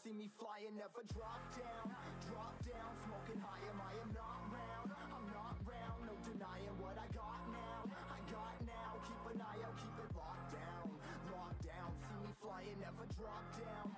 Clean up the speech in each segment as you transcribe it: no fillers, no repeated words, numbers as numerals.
See me flying, never drop down, smoking high, I am not round, I'm not round, no denying what I got now, keep an eye out, keep it locked down, see me flying, never drop down,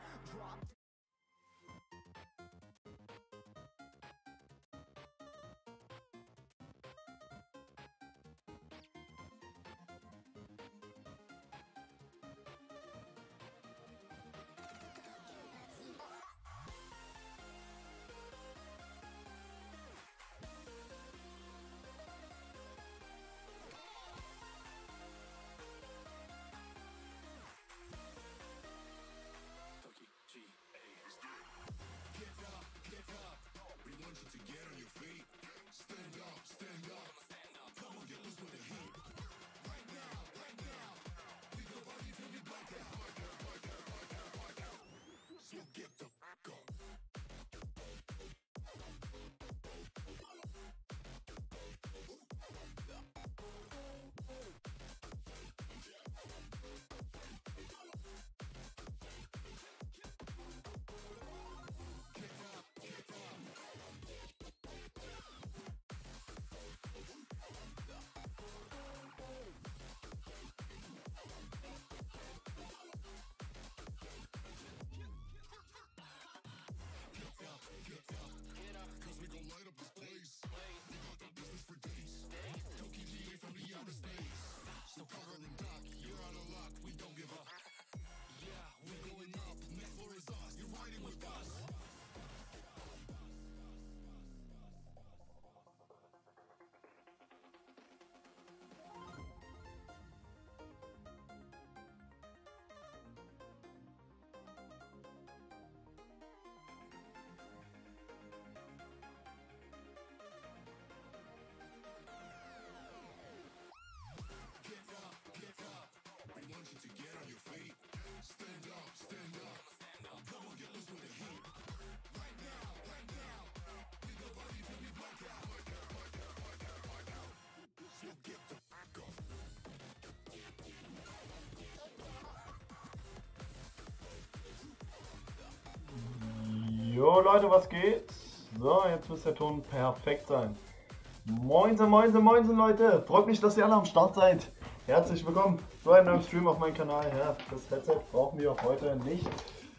Jo Leute, was geht? So, jetzt muss der Ton perfekt sein. Moinsen, moinsen, moinsen Leute! Freut mich, dass ihr alle am Start seid. Herzlich willkommen zu einem neuen Stream auf meinem Kanal. Ja, das Headset brauchen wir heute nicht.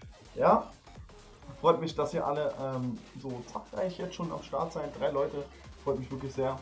Ja, freut mich, dass ihr alle so zackreich jetzt schon am Start seid. 3 Leute, freut mich wirklich sehr.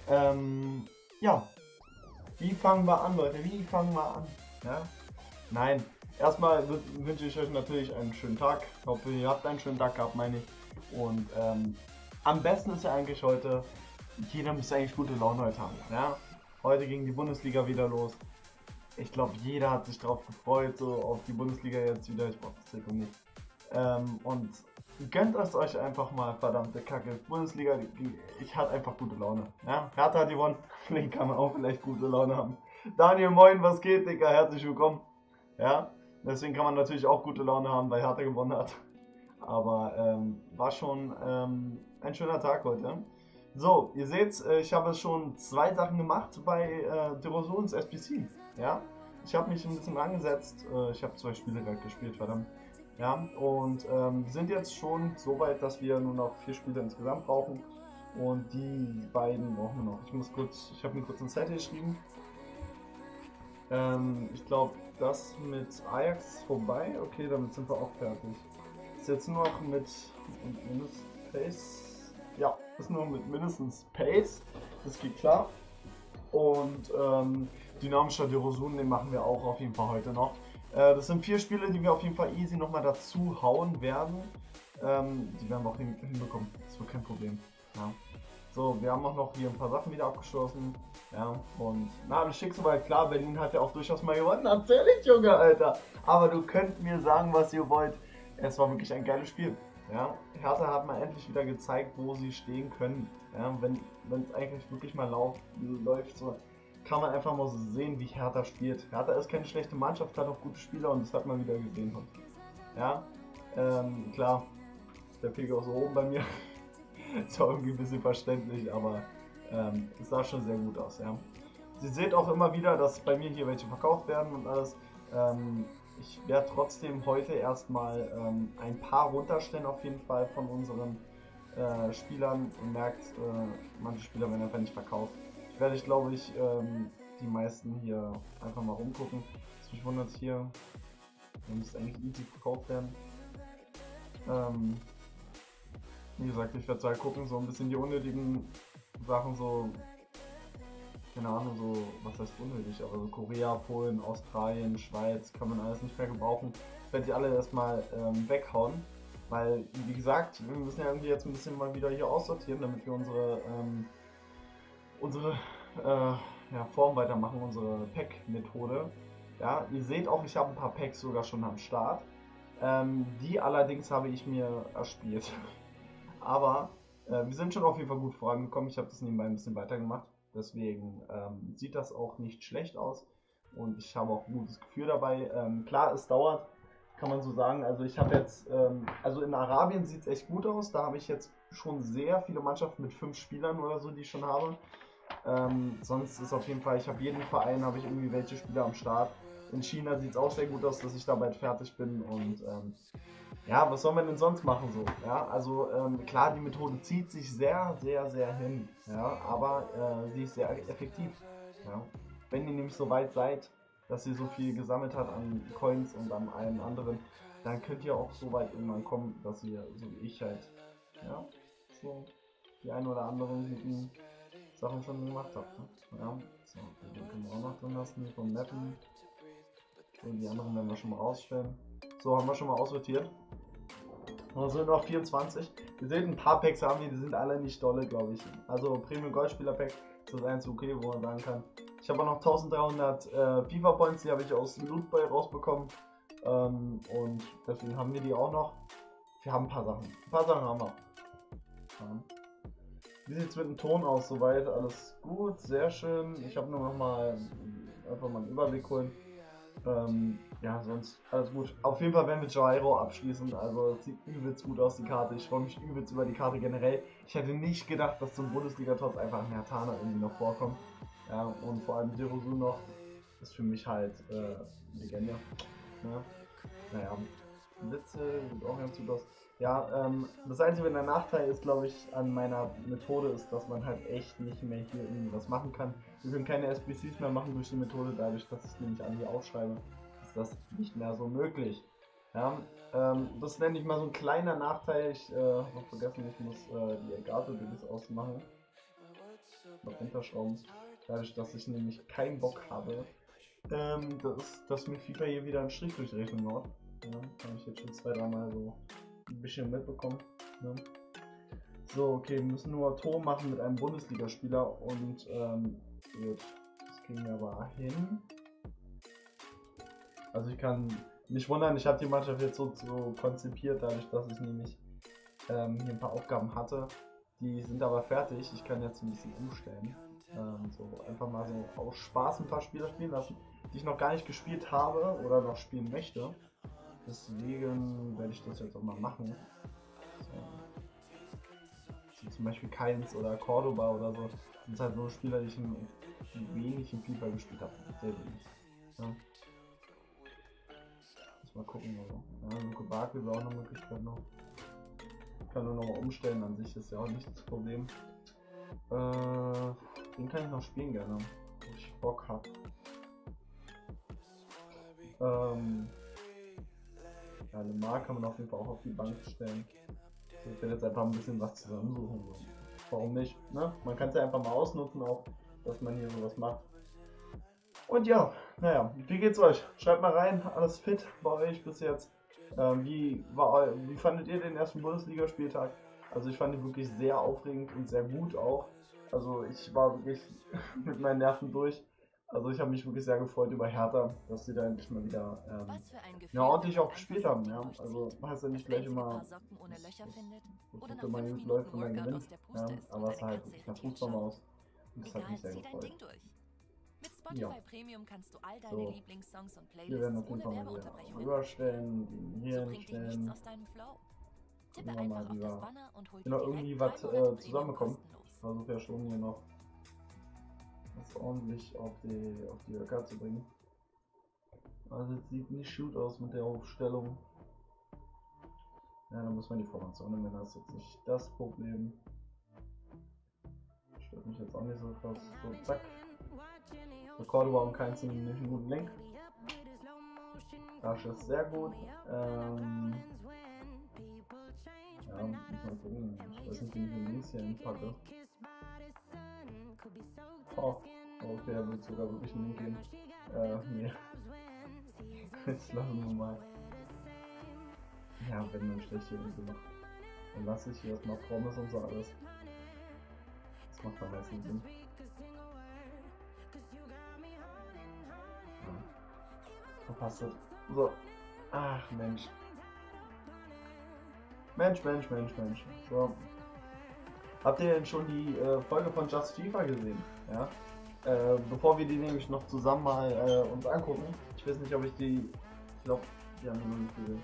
Ja, wie fangen wir an, Leute? Wie fangen wir an? Ja? Nein. Erstmal wünsche ich euch natürlich einen schönen Tag. Ich hoffe, ihr habt einen schönen Tag gehabt, meine ich. Und am besten ist ja eigentlich heute, jeder müsste eigentlich gute Laune heute haben. Ja? Heute ging die Bundesliga wieder los. Ich glaube, jeder hat sich darauf gefreut, so auf die Bundesliga jetzt wieder. Ich brauche das Trikot nicht. Und gönnt es euch einfach mal, verdammte Kacke. Bundesliga, ich hatte einfach gute Laune. Ja? Hertha hat gewonnen, deswegen kann man auch vielleicht gute Laune haben. Daniel, moin, was geht, Digga? Herzlich willkommen. Ja? Deswegen kann man natürlich auch gute Laune haben, weil Hertha gewonnen hat. Aber war schon ein schöner Tag heute. So, ihr seht, ich habe schon 2 Sachen gemacht bei Derosons SBC. Ja? Ich habe mich ein bisschen angesetzt. Ich habe 2 Spiele gerade gespielt, verdammt. Ja? Und sind jetzt schon so weit, dass wir nur noch 4 Spiele insgesamt brauchen. Und die beiden brauchen wir noch. Ich habe mir kurz ein Set geschrieben. Ich glaube, das mit Ajax ist vorbei. Okay, damit sind wir auch fertig. Ist jetzt nur noch mit mindestens Pace. Ja, ist nur mit mindestens Pace. Das geht klar. Und dynamischer Derosun, den machen wir auch auf jeden Fall heute noch. Das sind 4 Spiele, die wir auf jeden Fall easy nochmal dazu hauen werden. Die werden wir auch hinbekommen. Das wird kein Problem. Ja. So, wir haben auch noch hier ein paar Sachen wieder abgeschlossen. Ja, und na, das schick soweit klar, Berlin hat ja auch durchaus mal gewonnen. Natürlich, Junge, Alter. Aber du könnt mir sagen, was ihr wollt. Es war wirklich ein geiles Spiel. Ja, Hertha hat mal endlich wieder gezeigt, wo sie stehen können. Ja, wenn es eigentlich wirklich mal läuft, so kann man einfach mal so sehen, wie Hertha spielt. Hertha ist keine schlechte Mannschaft, hat auch gute Spieler und das hat man wieder gesehen. Ja, klar, der Pegel auch so oben bei mir. Ist auch irgendwie ein bisschen verständlich, aber es sah schon sehr gut aus. Ja. Sie seht auch immer wieder, dass bei mir hier welche verkauft werden und alles. ich werde trotzdem heute erstmal ein paar runterstellen auf jeden Fall von unseren Spielern. Ihr merkt, manche Spieler werden einfach nicht verkauft. Ich glaube ich, die meisten hier einfach mal rumgucken. Was mich wundert hier, müsste eigentlich easy verkauft werden. Wie gesagt, ich werde halt gucken, so ein bisschen die unnötigen Sachen, so, keine Ahnung, so, was heißt unnötig, aber so Korea, Polen, Australien, Schweiz, kann man alles nicht mehr gebrauchen. Ich werde die alle erstmal weghauen, weil, wie gesagt, wir müssen ja irgendwie jetzt ein bisschen mal wieder hier aussortieren, damit wir unsere ja, Form weitermachen, unsere Pack-Methode. Ja, ihr seht auch, ich habe ein paar Packs sogar schon am Start. Die allerdings habe ich mir erspielt. Aber wir sind schon auf jeden Fall gut vorangekommen. Ich habe das nebenbei ein bisschen weitergemacht. Deswegen sieht das auch nicht schlecht aus. Und ich habe auch ein gutes Gefühl dabei. Klar, es dauert, kann man so sagen. Also ich habe jetzt, also in Arabien sieht es echt gut aus. Da habe ich jetzt schon sehr viele Mannschaften mit 5 Spielern oder so, die ich schon habe. Sonst ist auf jeden Fall, ich habe jeden Verein, habe ich irgendwie welche Spieler am Start. In China sieht es auch sehr gut aus, dass ich da bald fertig bin und ja, was soll man denn sonst machen so? Ja, also klar, die Methode zieht sich sehr, sehr, sehr hin, ja, aber sie ist sehr effektiv. Ja. Wenn ihr nämlich so weit seid, dass ihr so viel gesammelt habt an Coins und an allen anderen, dann könnt ihr auch so weit irgendwann kommen, dass ihr, so wie ich halt, ja, so die ein oder anderen guten Sachen schon gemacht habt. Ne? Ja, so, den können wir auch noch drin lassen vom Mappen. Und die anderen werden wir schon mal rausstellen. So, haben wir schon mal aussortiert. Und es sind noch 24. Ihr seht, ein paar Packs haben wir, die sind alle nicht dolle, glaube ich. Also Premium Goldspieler Pack ist das einzige okay, wo man sagen kann. Ich habe auch noch 1300 FIFA Points, die habe ich aus dem Loot Boy rausbekommen. Und deswegen haben wir die auch noch. Wir haben ein paar Sachen. Ein paar Sachen haben wir. Ja. Wie sieht es mit dem Ton aus? Soweit alles gut, sehr schön. Ich habe nur noch mal einfach mal einen Überblick holen. Ja, sonst alles gut. Auf jeden Fall werden wir Gyro abschließen. Also es sieht übelst gut aus, die Karte. Ich freue mich übelst über die Karte generell. Ich hätte nicht gedacht, dass zum Bundesliga-Tots einfach ein Hertaner irgendwie noch vorkommt. Ja, und vor allem Dirosu noch ist für mich halt Legende. Ja. Naja, Blitze sieht auch ganz gut aus. Ja, das einzige der Nachteil ist, glaube ich, an meiner Methode ist, dass man halt echt nicht mehr hier irgendwie was machen kann. Wir können keine SBCs mehr machen durch die Methode, dadurch, dass ich nämlich an die aufschreibe, ist das nicht mehr so möglich. Ja, das nenne ich mal so ein kleiner Nachteil. Ich habe vergessen, ich muss die Elgato-Dings ausmachen. Noch runterschrauben. Dadurch, dass ich nämlich keinen Bock habe, dass mir FIFA hier wieder einen Strich durch die Rechnung macht. Ja, habe ich jetzt schon 2-3 Mal so ein bisschen mitbekommen. Ne? So, okay, wir müssen nur Tor machen mit einem Bundesligaspieler und gut, das kriegen wir aber hin. Also ich kann mich wundern, ich habe die Mannschaft jetzt so konzipiert, dadurch, dass ich nämlich hier ein paar Aufgaben hatte. Die sind aber fertig, ich kann jetzt ein bisschen umstellen. So einfach mal so aus Spaß ein paar Spieler spielen lassen, die ich noch gar nicht gespielt habe oder noch spielen möchte. Deswegen werde ich das jetzt auch mal machen. So zum Beispiel Keins oder Cordoba oder so. Das sind halt so Spieler, die ich wenig in FIFA gespielt habe. Sehr wenig. Ja. Muss mal gucken. Also. Ja, Luke Barkel ist auch eine Möglichkeit noch. Kann nur noch mal umstellen, an sich ist ja auch nicht das Problem. Den kann ich noch spielen gerne, wo ich Bock habe. Ja, Lemar kann man auf jeden Fall auch auf die Bank stellen. So, ich werde jetzt einfach ein bisschen was zusammensuchen. Warum nicht? Ne? Man kann es ja einfach mal ausnutzen, auch, dass man hier sowas macht. Und ja, naja, wie geht's euch? Schreibt mal rein, alles fit bei euch bis jetzt. Wie fandet ihr den ersten Bundesligaspieltag? Also ich fand ihn wirklich sehr aufregend und sehr gut auch. Also ich war wirklich mit meinen Nerven durch. Also ich habe mich wirklich sehr gefreut über Hertha, dass sie da endlich mal wieder ja, ordentlich auch gespielt haben. Ja. Also heißt ja nicht gleich immer, dass immer gut läuft und man gewinnt. Ja. Aber es sah halt wirklich nach Fußball aus. Und das hat mich sehr gefreut. Mit Spotify Ja. Premium kannst du all deine So. Lieblingssongs und Wir werden Playlists auf jeden ohne Fall mal wieder Werbeunterbrechung rüberstellen, hier So bringt dich nichts hinstellen. aus deinem Flow. Tippe Gucken wir mal, einfach auf wie das wir Banner und hol dir genau direkt irgendwie 3 was Monate Premium zusammenbekommen. kostenlos. Ich versuche ja schon hier noch was ordentlich auf die Höcker zu bringen. Also jetzt sieht nicht gut aus mit der Aufstellung. Ja, dann muss man die Formation nehmen, das ist jetzt nicht das Problem. Stört mich jetzt auch nicht so krass. So, zack. Der Cordoba um keinen ziemlich guten Link. Arsch ist sehr gut. Ja, muss mal gucken. Ich weiß nicht, wie ich den Links hier hinpacke. Oh, okay, er wird sogar wirklich einen Link gehen. Nee. Jetzt lassen wir mal. Ja, wenn man schlecht hier irgendwie macht, dann lasse ich hier erstmal Promise und so alles. Das macht am meisten Sinn. Ja. Verpasst es. So. Ach Mensch. Mensch. So. Habt ihr denn schon die Folge von Just FIFA gesehen? Ja. Bevor wir die nämlich noch zusammen mal uns angucken. Ich weiß nicht, ob ich die. Ich glaube, die haben wir noch nicht gesehen.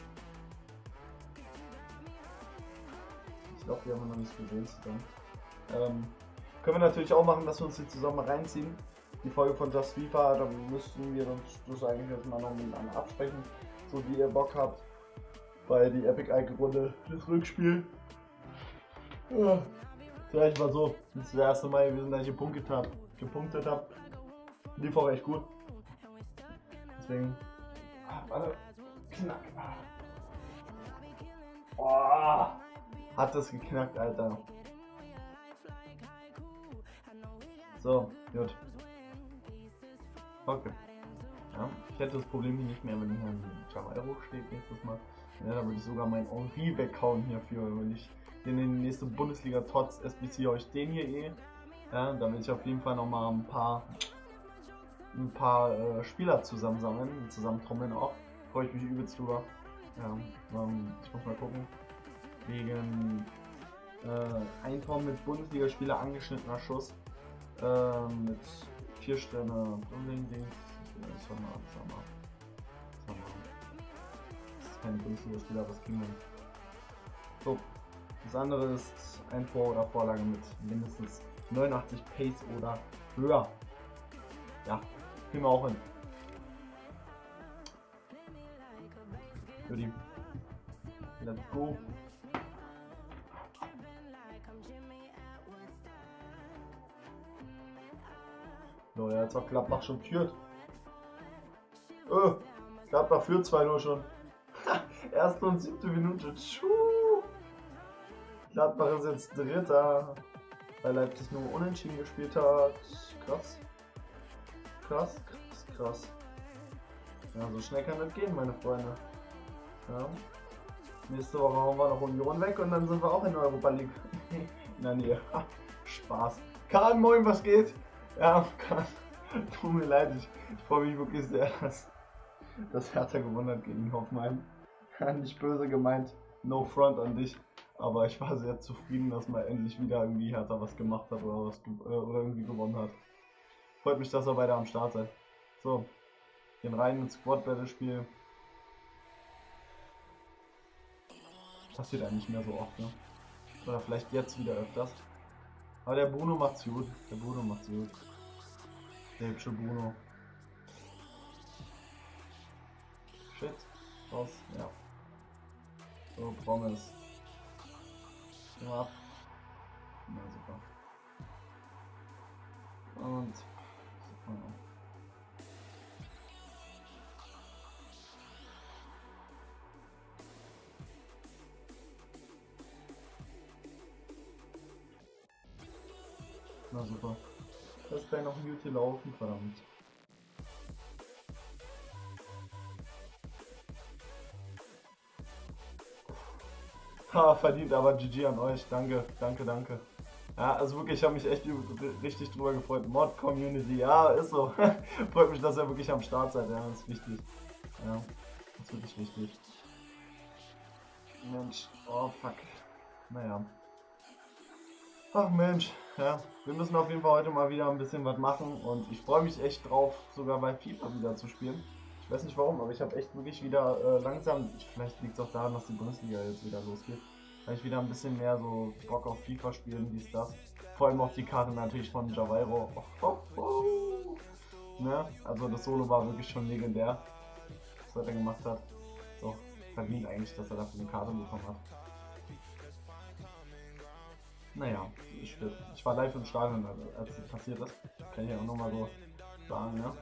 Ich glaube, die haben wir noch nicht gesehen zusammen. Können wir natürlich auch machen, dass wir uns die zusammen reinziehen. Die Folge von Just FIFA, da müssten wir uns das eigentlich jetzt mal noch miteinander absprechen, so wie ihr Bock habt. Weil die Epic Icon Runde, das Rückspiel. Ja, vielleicht mal so, das ist das erste Mal, wir sind da gepunktet hab. Lief auch echt gut. Deswegen. Warte. Knack. Oh, hat das geknackt, Alter. So, gut. Okay. Ja, ich hätte das Problem hier nicht mehr, wenn hier ein Javairo steht nächstes Mal. Ja, da würde ich sogar mein Henri weghauen hierfür, wenn ich in die nächste Bundesliga trotz SBC euch den hier ja, da will ich auf jeden Fall nochmal ein paar Spieler zusammensammeln, zusammentrommeln auch. Freue ich mich übelst drüber. Ja, ich muss mal gucken. Wegen ein Tor mit Bundesligaspieler angeschnittener Schuss. Mit 4 Sterne Dings. Das ist kein Bundesligaspieler, was kriegen wir? So. Das andere ist ein Tor oder Vorlage mit mindestens 89 Pace oder höher. Ja, kriegen wir auch hin. Goodie. Let's go. So, ja, jetzt hat Gladbach schon geführt. Gladbach führt 2-0 schon. Erste und 7. Minute. Gladbach ist jetzt Dritter, weil Leipzig nur unentschieden gespielt hat. Krass. Ja, so schnell kann das gehen, meine Freunde. Ja. Nächste Woche hauen wir noch Union weg und dann sind wir auch in der Europa League. Na nee, Spaß. Kahn, moin, was geht? Ja, Kahn, tut mir leid, ich freue mich wirklich sehr, dass Hertha gewonnen hat gegen Hoffenheim. Nicht böse gemeint, no front an dich, aber ich war sehr zufrieden, dass mal endlich wieder irgendwie Hertha was gemacht hat oder irgendwie gewonnen hat. Freut mich, dass er weiter am Start seid. So, gehen rein ins Squad-Battle-Spiel. Passiert eigentlich mehr so oft, ne? Oder vielleicht jetzt wieder öfters. Aber der Bruno macht's gut. Der hübsche Bruno. Shit. Raus. Ja. So, Promise. Ja. Na super. Und. Super. Na super. Das ist gleich noch ein Minute laufen, verdammt. Ha, verdient aber GG an euch. Danke. Ja, also wirklich, ich habe mich echt richtig drüber gefreut. Mod Community, ja, ist so. Freut mich, dass ihr wirklich am Start seid, ja, das ist wichtig. Ja, das ist wirklich wichtig. Mensch, oh fuck. Naja. Ach Mensch, ja, wir müssen auf jeden Fall heute mal wieder ein bisschen was machen und ich freue mich echt drauf, sogar bei FIFA wieder zu spielen. Ich weiß nicht warum, aber ich habe echt wirklich wieder langsam, vielleicht liegt es auch daran, dass die Bundesliga jetzt wieder losgeht, weil ich wieder ein bisschen mehr so Bock auf FIFA spielen, dies, das. Vor allem auf die Karte natürlich von Javairo. Ne? Also das Solo war wirklich schon legendär. was er gemacht hat. Doch verdient eigentlich, dass er dafür eine Karte bekommen hat. Naja, ich war live im Stadion, als es passiert ist. Kann ich ja auch nochmal so sagen, ne?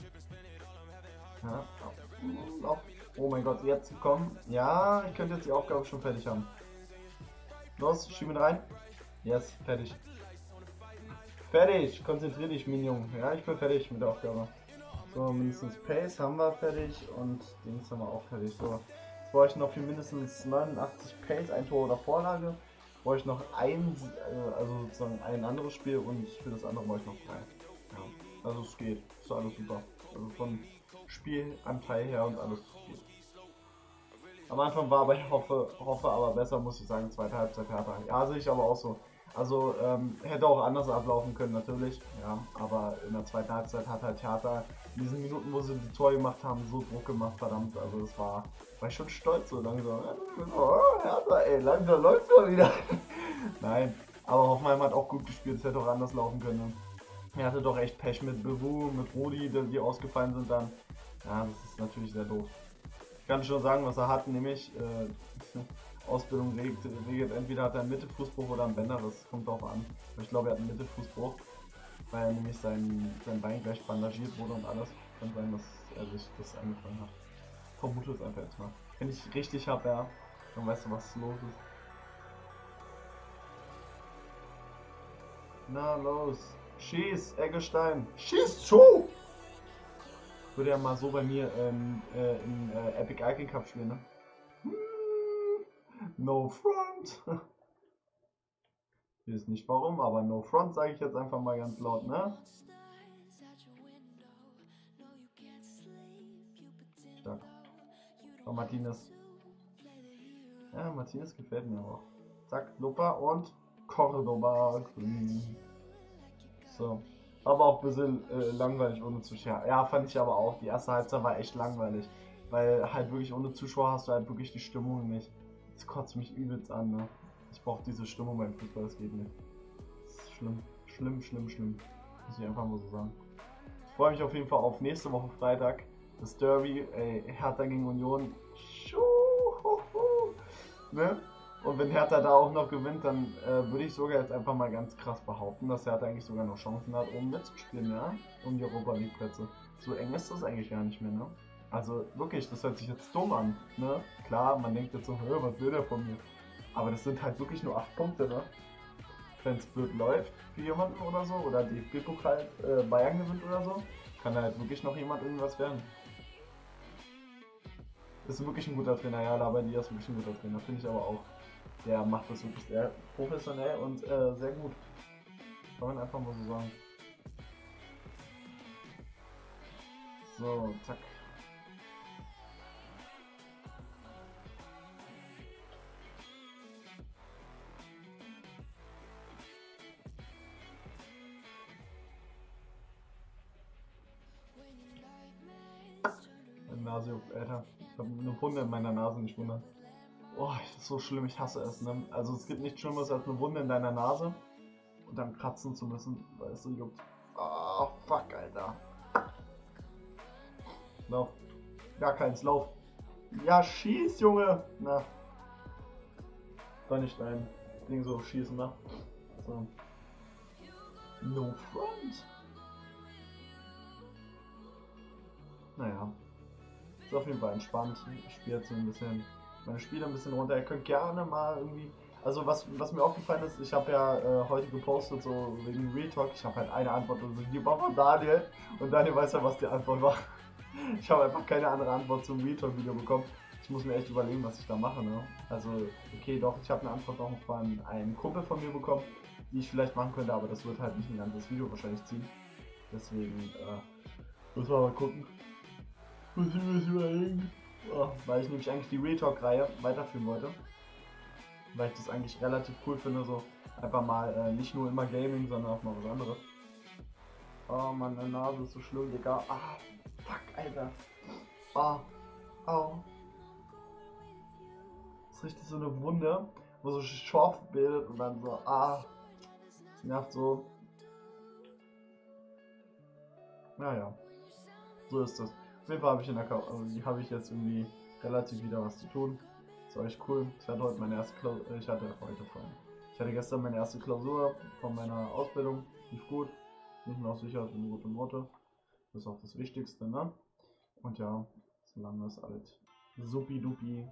Ja. Oh mein Gott, jetzt kommen. Ja, ich könnte jetzt die Aufgabe schon fertig haben. Los, schieb ihn rein. Yes, fertig. Fertig, konzentrier dich, Minion. Ja, ich bin fertig mit der Aufgabe. So, mindestens Pace haben wir fertig und Dings haben wir auch fertig. So, jetzt brauche ich noch für mindestens 89 Pace, ein Tor oder Vorlage. Brauche ich noch also sozusagen ein anderes Spiel und für das andere brauche ich noch 3. Ja, also es geht, ist alles super. Also von Spielanteil her und alles gut. Am Anfang war aber hoffe aber besser, muss ich sagen, zweite Halbzeit härter. Ja, sehe ich aber auch so. Also hätte auch anders ablaufen können natürlich, ja, aber in der zweiten Halbzeit hat halt Hertha in diesen Minuten, wo sie die Tor gemacht haben, so Druck gemacht, verdammt, also das war ich schon stolz so langsam. Oh, Hertha, ey, langsam läuft's mal wieder. Nein, aber Hoffenheim hat auch gut gespielt, es hätte auch anders laufen können. Er hatte doch echt Pech mit Bewu, mit Rudi, die ausgefallen sind dann. Ja, das ist natürlich sehr doof. Ich kann schon sagen, was er hat, nämlich Ausbildung regelt, entweder hat er einen Mittelfußbruch oder einen Bänderriss, kommt drauf an. Aber ich glaube, er hat einen Mittelfußbruch, weil nämlich sein Bein gleich bandagiert wurde und alles. Kann sein, dass er sich das eingefangen hat. Vermute es einfach jetzt mal. Wenn ich richtig habe, ja, dann weißt du, was los ist. Na los, schieß, Eggestein, schieß schon! Würde ja mal so bei mir in Epic Icon Cup spielen, ne? No front! Ich weiß nicht warum, aber no front sage ich jetzt einfach mal ganz laut, ne? Stark. Oh, Martinez. Ja, Martinez gefällt mir auch. Zack, Lupa und Cordoba. So. Aber auch ein bisschen langweilig ohne Zuschauer. Ja, fand ich aber auch. Die erste Halbzeit war echt langweilig. Weil halt wirklich ohne Zuschauer hast du halt wirklich die Stimmung nicht. Das kotzt mich übelst an, ne? Ich brauche diese Stimmung beim Fußball, das geht nicht. Das ist schlimm. Schlimm. Muss ich einfach mal so sagen. Ich freue mich auf jeden Fall auf nächste Woche Freitag. Das Derby, Hertha gegen Union. Ne? Und wenn Hertha da auch noch gewinnt, dann würde ich sogar jetzt einfach mal ganz krass behaupten, dass Hertha eigentlich sogar noch Chancen hat, um mitzuspielen, ja? Um die Europa League Plätze. So eng ist das eigentlich gar nicht mehr, ne? Also wirklich, das hört sich jetzt dumm an, ne? Klar, man denkt jetzt so, was will der von mir? Aber das sind halt wirklich nur 8 Punkte, ne? Wenn es blöd läuft für jemanden oder so, oder DFB-Pokal Bayern gewinnt oder so, kann halt wirklich noch jemand irgendwas werden. Ist wirklich ein guter Trainer, ja, Labadia ist wirklich ein guter Trainer, finde ich aber auch. Der macht das wirklich sehr professionell und sehr gut. Kann man einfach mal so sagen. So, zack. Meine Nase juckt, Alter. Ich habe eine Wunde in meiner Nase, nicht wundern. Oh, das ist so schlimm, ich hasse es, ne? Also es gibt nichts Schlimmeres als eine Wunde in deiner Nase und dann kratzen zu müssen, weil es so juckt. Oh, fuck, Alter. Lauf. Gar keins, lauf. Ja, schieß, Junge. Na. Doch nicht dein Ding so schießen, ne? So. No front. Naja. Ist auf jeden Fall entspannt. Ich spiele jetzt so ein bisschen meine Spiele ein bisschen runter. Ihr könnt gerne mal irgendwie. Also was mir aufgefallen ist, ich habe ja heute gepostet, so wegen Real Talk, ich habe halt eine Antwort und so, die war von Daniel. Und Daniel weiß ja, was die Antwort war. Ich habe einfach keine andere Antwort zum Real Talk Video bekommen. Ich muss mir echt überlegen, was ich da mache, ne? Also, okay, doch, ich habe eine Antwort noch von einem Kumpel von mir bekommen, die ich vielleicht machen könnte, aber das wird halt nicht ein ganzes Video wahrscheinlich ziehen. Deswegen, müssen wir mal gucken. Muss ich mir das überlegen. Oh, weil ich nämlich eigentlich die Real Talk-Reihe weiterführen wollte. Weil ich das eigentlich relativ cool finde, so einfach mal nicht nur immer Gaming, sondern auch mal was anderes. Oh Mann, meine Nase ist so schlimm, Digga. Ah, fuck, Alter. Oh, au. Das ist richtig so eine Wunde, wo so Schorf bildet und dann so, das nervt so. Naja, so ist das. Auf jeden Fall habe ich habe ich jetzt irgendwie relativ wieder was zu tun. Ist echt cool. Ich hatte heute meine erste Klausur. Ich hatte gestern meine erste Klausur von meiner Ausbildung. Lief gut. Bin ich mir auch sicher, eine gute Note. Das ist auch das Wichtigste, ne? Und ja, solange das alles supi-dupi.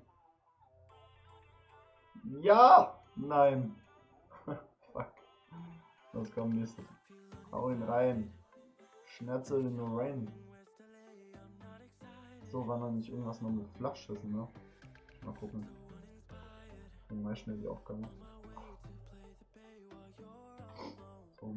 Ja! Nein! Fuck. Was kommt nächstes? Hau ihn rein. Schnetzel in the rain. So, war noch nicht irgendwas noch mit Flachschüssen, ne? Mal gucken. Dann mal schnell die Aufgabe. So.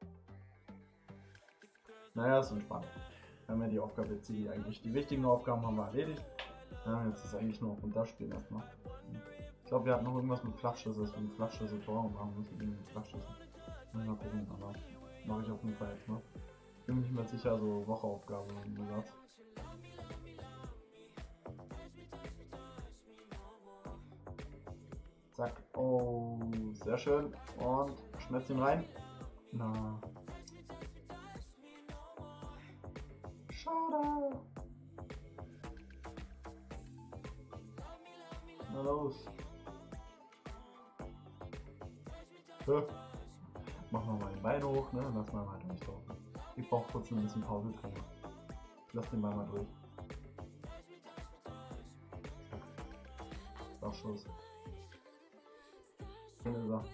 Naja, ist entspannt. Wir haben ja die Aufgabe jetzt eigentlich. Die wichtigen Aufgaben haben wir erledigt. Ja, jetzt ist eigentlich nur auf runterspielen erstmal. Ich glaube, wir hatten noch irgendwas mit Flachschüsse, dass wir mit Flachschüsse Tor machen müssen. Mit Flachschüssen. Mal gucken, aber mache ich auf jeden Fall jetzt, ne? Bin mir nicht mehr sicher, so Wocheaufgabe, wie gesagt. Zack. Oh, sehr schön. Und schmetzt ihn rein. Na. Schade. Na los. Machen wir mal den Bein hoch, ne? Lassen wir mal durchlaufen. Ich brauche kurz ein bisschen Pause drin. Lass den Ball mal durch. Zack. Schuss. Hier ist er.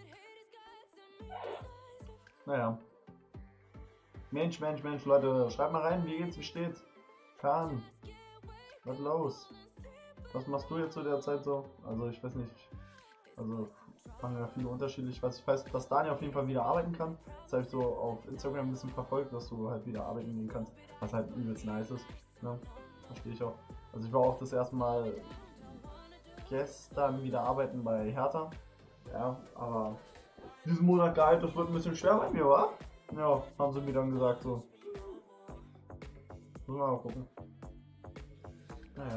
Naja. Mensch, Leute, schreibt mal rein, wie geht's, wie steht's? Kahn. Was los? Was machst du jetzt zu der Zeit so? Also ich weiß nicht. Also haben ja viele unterschiedlich. Ich weiß, dass Daniel auf jeden Fall wieder arbeiten kann. Das habe ich so auf Instagram ein bisschen verfolgt, dass du halt wieder arbeiten gehen kannst. Was halt übelst nice ist. Ne? Verstehe ich auch. Also ich war auch das erste Mal gestern wieder arbeiten bei Hertha. Ja, aber diesen Monat Gehalt, das wird ein bisschen schwer bei mir, wa? Ja, haben sie mir dann gesagt so. Müssen wir mal gucken. Naja.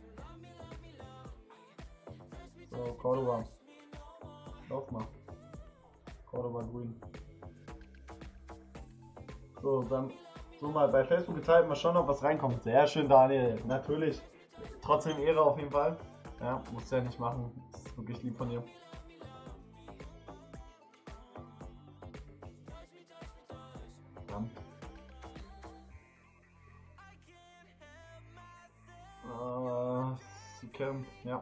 So, Cordoba. Lauf mal. Cordoba grün. So, dann so mal bei Facebook geteilt, mal schauen, ob was reinkommt. Sehr schön, Daniel. Natürlich. Trotzdem Ehre auf jeden Fall. Ja, musst du ja nicht machen. Das ist wirklich lieb von dir. Ja.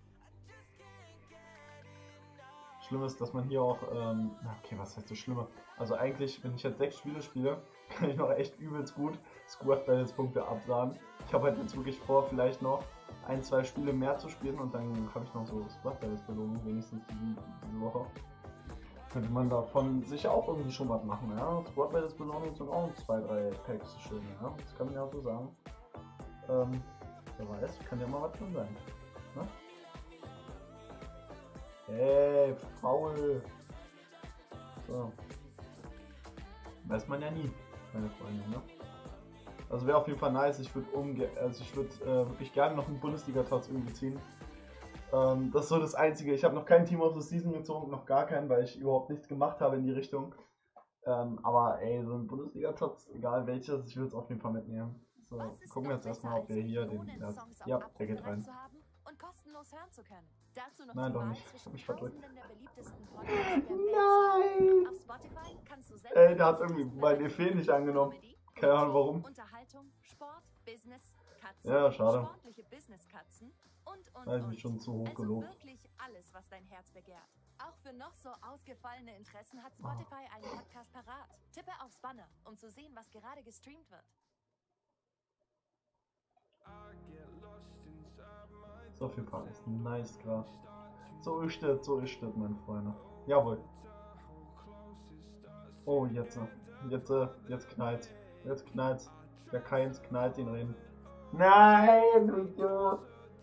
Schlimm ist, dass man hier auch, okay, was heißt das Schlimme? Also eigentlich, wenn ich jetzt 6 Spiele spiele, kann ich noch echt übelst gut Squad Battles Punkte absahen. Ich habe halt jetzt wirklich vor, vielleicht noch 1-2 Spiele mehr zu spielen und dann habe ich noch so Squad Battles Belohnung, wenigstens diese Woche. Könnte man davon sicher auch irgendwie schon was machen, ja? Squad Battles Belohnung sind auch 2-3 Packs schön, ja? Das kann man ja so sagen. Wer weiß, kann ja mal was drin sein. Ne? Hey, faul! So. Weiß man ja nie, meine Freunde, ne? Also wäre auf jeden Fall nice, ich würde wirklich gerne noch einen Bundesliga-Platz irgendwie ziehen. Das ist so das Einzige. Ich habe noch kein Team of the Season gezogen, noch gar keinen, weil ich überhaupt nichts gemacht habe in die Richtung. Aber ey, so ein Bundesliga-Platz, egal welches, ich würde es auf jeden Fall mitnehmen. So, gucken wir jetzt erstmal, ob wir hier den... Ja, der geht rein. Und kostenlos hören zu können. Dazu noch Nein, die doch Wahl nicht. Ich zwischen hab mich verdrückt. Tausenden der beliebtesten Podcasts der Welt. Nein! Auf Spotify kannst du Ey, der hat irgendwie mein Effe nicht angenommen. Keine Ahnung warum. Unterhaltung, Sport, Business, Katzen, Ja, schade. sportliche Business-Katzen und. Da hab ich mich schon zu hoch gelobt. Also wirklich alles, was dein Herz begehrt. Auch für noch so ausgefallene Interessen hat Spotify einen Podcast parat. Tippe aufs Banner, um zu sehen, was gerade gestreamt wird. So viel Fall ist nice gerade. So ist das, meine Freunde. Jawohl. Oh, jetzt knallt. Jetzt knallt. Der Keins knallt ihn rein. Nein, du Idiot.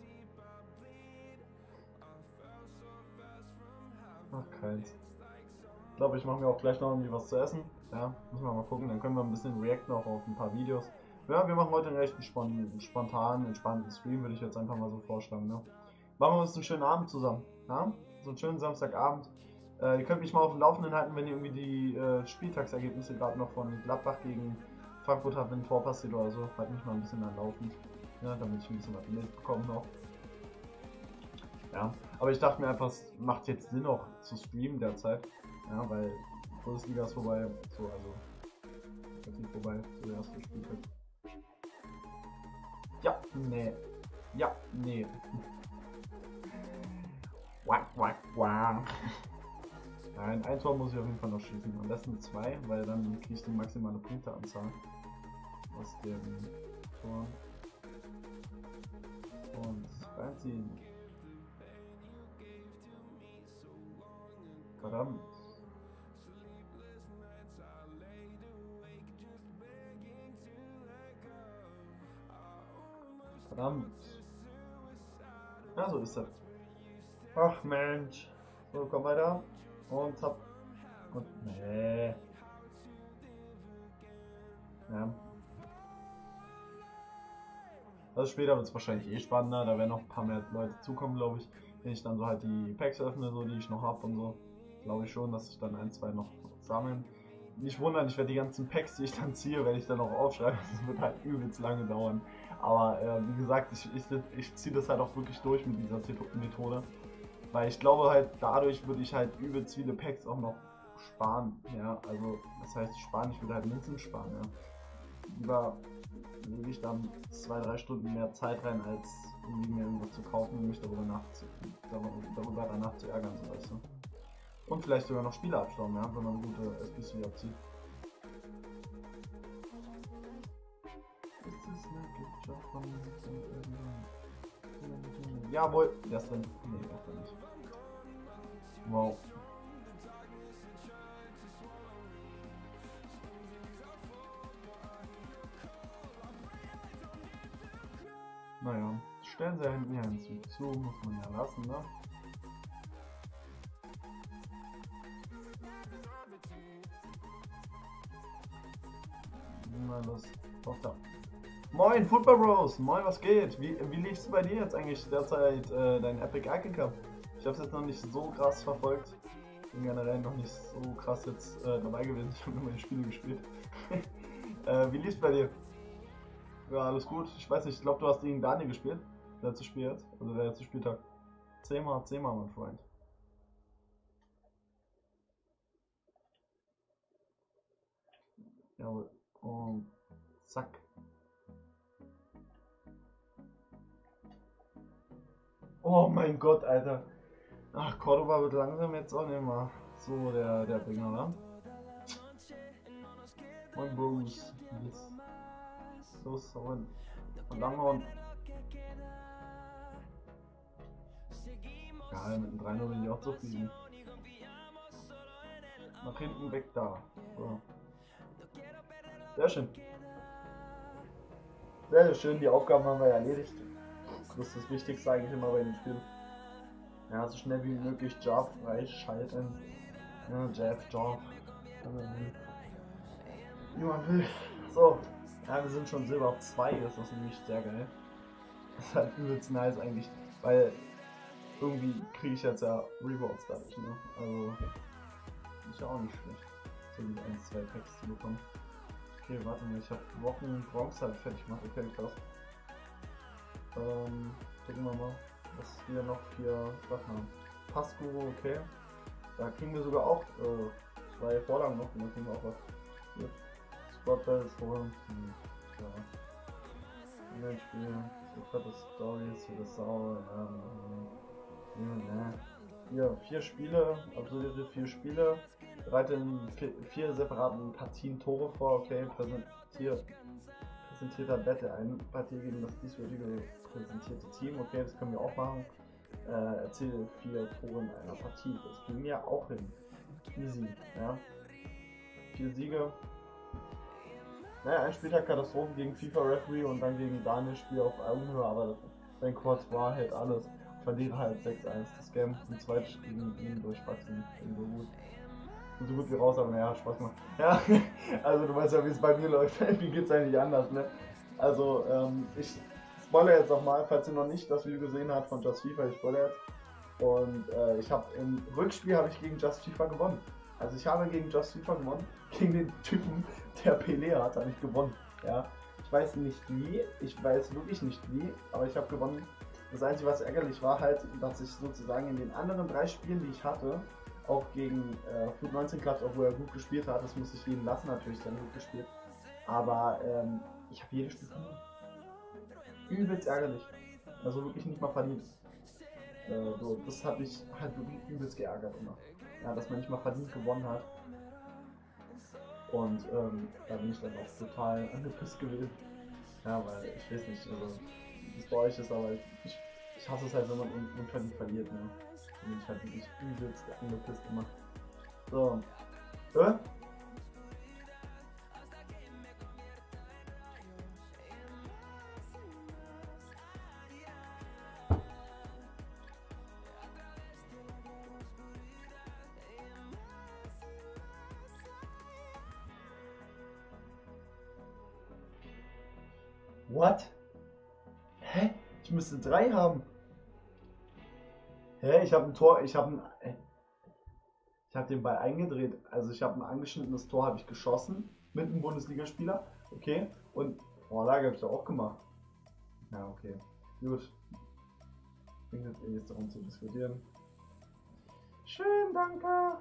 Ach, Keins. Ich glaube, ich mache mir auch gleich noch irgendwie was zu essen. Ja, müssen wir mal gucken. Dann können wir ein bisschen reacten auch auf ein paar Videos. Ja, wir machen heute einen recht spontanen, entspannten Stream, würde ich jetzt einfach mal so vorschlagen. Ne? Machen wir uns einen schönen Abend zusammen. Ja? So einen schönen Samstagabend. Ihr könnt mich mal auf dem Laufenden halten, wenn ihr irgendwie die Spieltagsergebnisse gerade noch von Gladbach gegen Frankfurt hat, wenn ein Tor passiert oder so, halt mich mal ein bisschen anlaufen. Ja, damit ich ein bisschen was mitbekomme noch. Ja, aber ich dachte mir einfach, es macht jetzt Sinn auch zu streamen derzeit. Ja, weil Bundesliga ist vorbei, so, also relativ vorbei, so erst gespielt wird. Ja, nee. Ja, nee. Wack, wack, wack. Nein, ein Tor muss ich auf jeden Fall noch schießen. Am besten 2, weil dann kriege ich die maximale Punkteanzahl aus dem Tor. Und reinziehen. Verdammt. Verdammt. Ja, so ist das. Ach Mensch. So, komm weiter. Und zapp. Und nee. Ja. Also später wird es wahrscheinlich eh spannender. Da werden noch ein paar mehr Leute zukommen, glaube ich. Wenn ich dann so halt die Packs öffne, so die ich noch habe und so. Glaube ich schon, dass sich dann ein, zwei noch sammeln. Nicht wundern, ich werde die ganzen Packs, die ich dann ziehe, wenn ich dann auch aufschreibe, das wird halt übelst lange dauern. Aber wie gesagt, ich ziehe das halt auch wirklich durch mit dieser Methode. Weil ich glaube halt, dadurch würde ich halt übelst viele Packs auch noch sparen. Ja, also das heißt sparen, ich würde halt Münzen sparen. Ja. Lieber lege ich dann 2-3 Stunden mehr Zeit rein, als irgendwie mir irgendwas zu kaufen und mich darüber danach zu ärgern, so weißt du. Und vielleicht sogar noch Spiele abstauben, ja, wenn man eine gute SBC abzieht. Jawohl, der ist drin. Nee, der nicht. Wow. Naja, stellen Sie hinten ja hinzu, muss man ja lassen, ne? Na los, auf da. Moin, Football Bros! Moin, was geht? Wie lief's bei dir jetzt eigentlich derzeit dein Epic Icon Cup? Ich hab's jetzt noch nicht so krass verfolgt. Bin generell noch nicht so krass jetzt dabei gewesen. Ich habe nur meine Spiele gespielt. Wie lief's bei dir? Ja, alles gut. Ich weiß nicht, ich glaube, du hast gegen Daniel gespielt. Der letzte Spiel jetzt. Also der letzte Spieltag. 10-mal, mein Freund. Jawohl. Und zack. Oh mein Gott, Alter. Ach, Cordoba wird langsam jetzt auch nicht mehr so der Bringer, ne? Moin Bros. Yes. Los, rein. Und langhauen. Geil, mit dem 3-0 bin ich auch zufrieden. Nach hinten weg da. So. Sehr schön. Sehr schön, die Aufgaben haben wir ja erledigt. Das ist das Wichtigste eigentlich immer bei den Spielen. Ja, so schnell wie möglich Job freischalten. Ja, Job. Wie man will. So. Ja, wir sind schon Silber auf 2, das ist nämlich sehr geil. Das ist halt übelst nice eigentlich, weil irgendwie kriege ich jetzt ja Rewards dadurch, ne? Also ist ja auch nicht schlecht, so die 1-2 Packs zu bekommen. Okay, warte mal, ich habe Wochen Bronze halt fertig gemacht, okay, krass. Gucken wir mal, was wir noch für Sachen haben. Passguru, okay. Da kriegen wir sogar auch 2 Vorlagen noch, und dann kriegen wir auch was. Hier. Spotbells holen. Ja. Spiel. So Stories für das Sau. Hier 4 Spiele, absolvierte 4 Spiele. Bereite in 4 separaten Partien Tore vor. Okay, präsentierter Battle. Eine Partie gegen das diesjährige präsentierte Team. Okay, das können wir auch machen. Erziele 4 Tore in einer Partie. Das kriegen wir auch hin. Easy, ja. 4 Siege. Naja, ein Spieltag Katastrophe gegen FIFA Referee und dann gegen Daniel Spiel auf Augenhöhe, aber sein Quad war halt alles. Verliere halt 6-1 das Game. Im zweiten gegen ihn durchwachsen. So gut. So gut wie raus, aber naja, Spaß macht. Ja, also du weißt ja, wie es bei mir läuft. Wie geht's eigentlich anders, ne? Also, ich spoilere jetzt auch mal, falls ihr noch nicht das Video gesehen habt von Just FIFA, ich spoilere jetzt. Und ich habe im Rückspiel gegen Just FIFA gewonnen. Also ich habe gegen Just FIFA gewonnen, gegen den Typen, der Pelé hat, habe ich gewonnen. Ja, ich weiß nicht wie, ich weiß wirklich nicht wie, aber ich habe gewonnen. Das Einzige, was ärgerlich war halt, dass ich sozusagen in den anderen 3 Spielen, die ich hatte, auch gegen Foot 19 Clubs, obwohl er gut gespielt hat, das muss ich leben lassen, natürlich, dann gut gespielt. Aber ich habe jedes Spiel verloren. Übelst ärgerlich. Also wirklich nicht mal verdient. So, das hat mich halt wirklich übelst geärgert immer. Ja, dass man nicht mal verdient gewonnen hat. Und da bin ich dann auch total angepisst gewesen. Ja, weil ich weiß nicht, also wie es bei euch ist, aber ich hasse es halt, wenn man unverdient verliert. Ne? Da bin ich halt wirklich übelst angepisst immer. So. What? Hä? Ich müsste 3 haben. Hä? Ich habe ein Tor, ich habe den Ball eingedreht. Also ich habe ein angeschnittenes Tor habe ich geschossen mit einem Bundesligaspieler. Okay. Und Vorlage habe ich da auch gemacht. Ja, okay. Gut. Bringt jetzt eh nichts darum zu diskutieren. Schön, danke.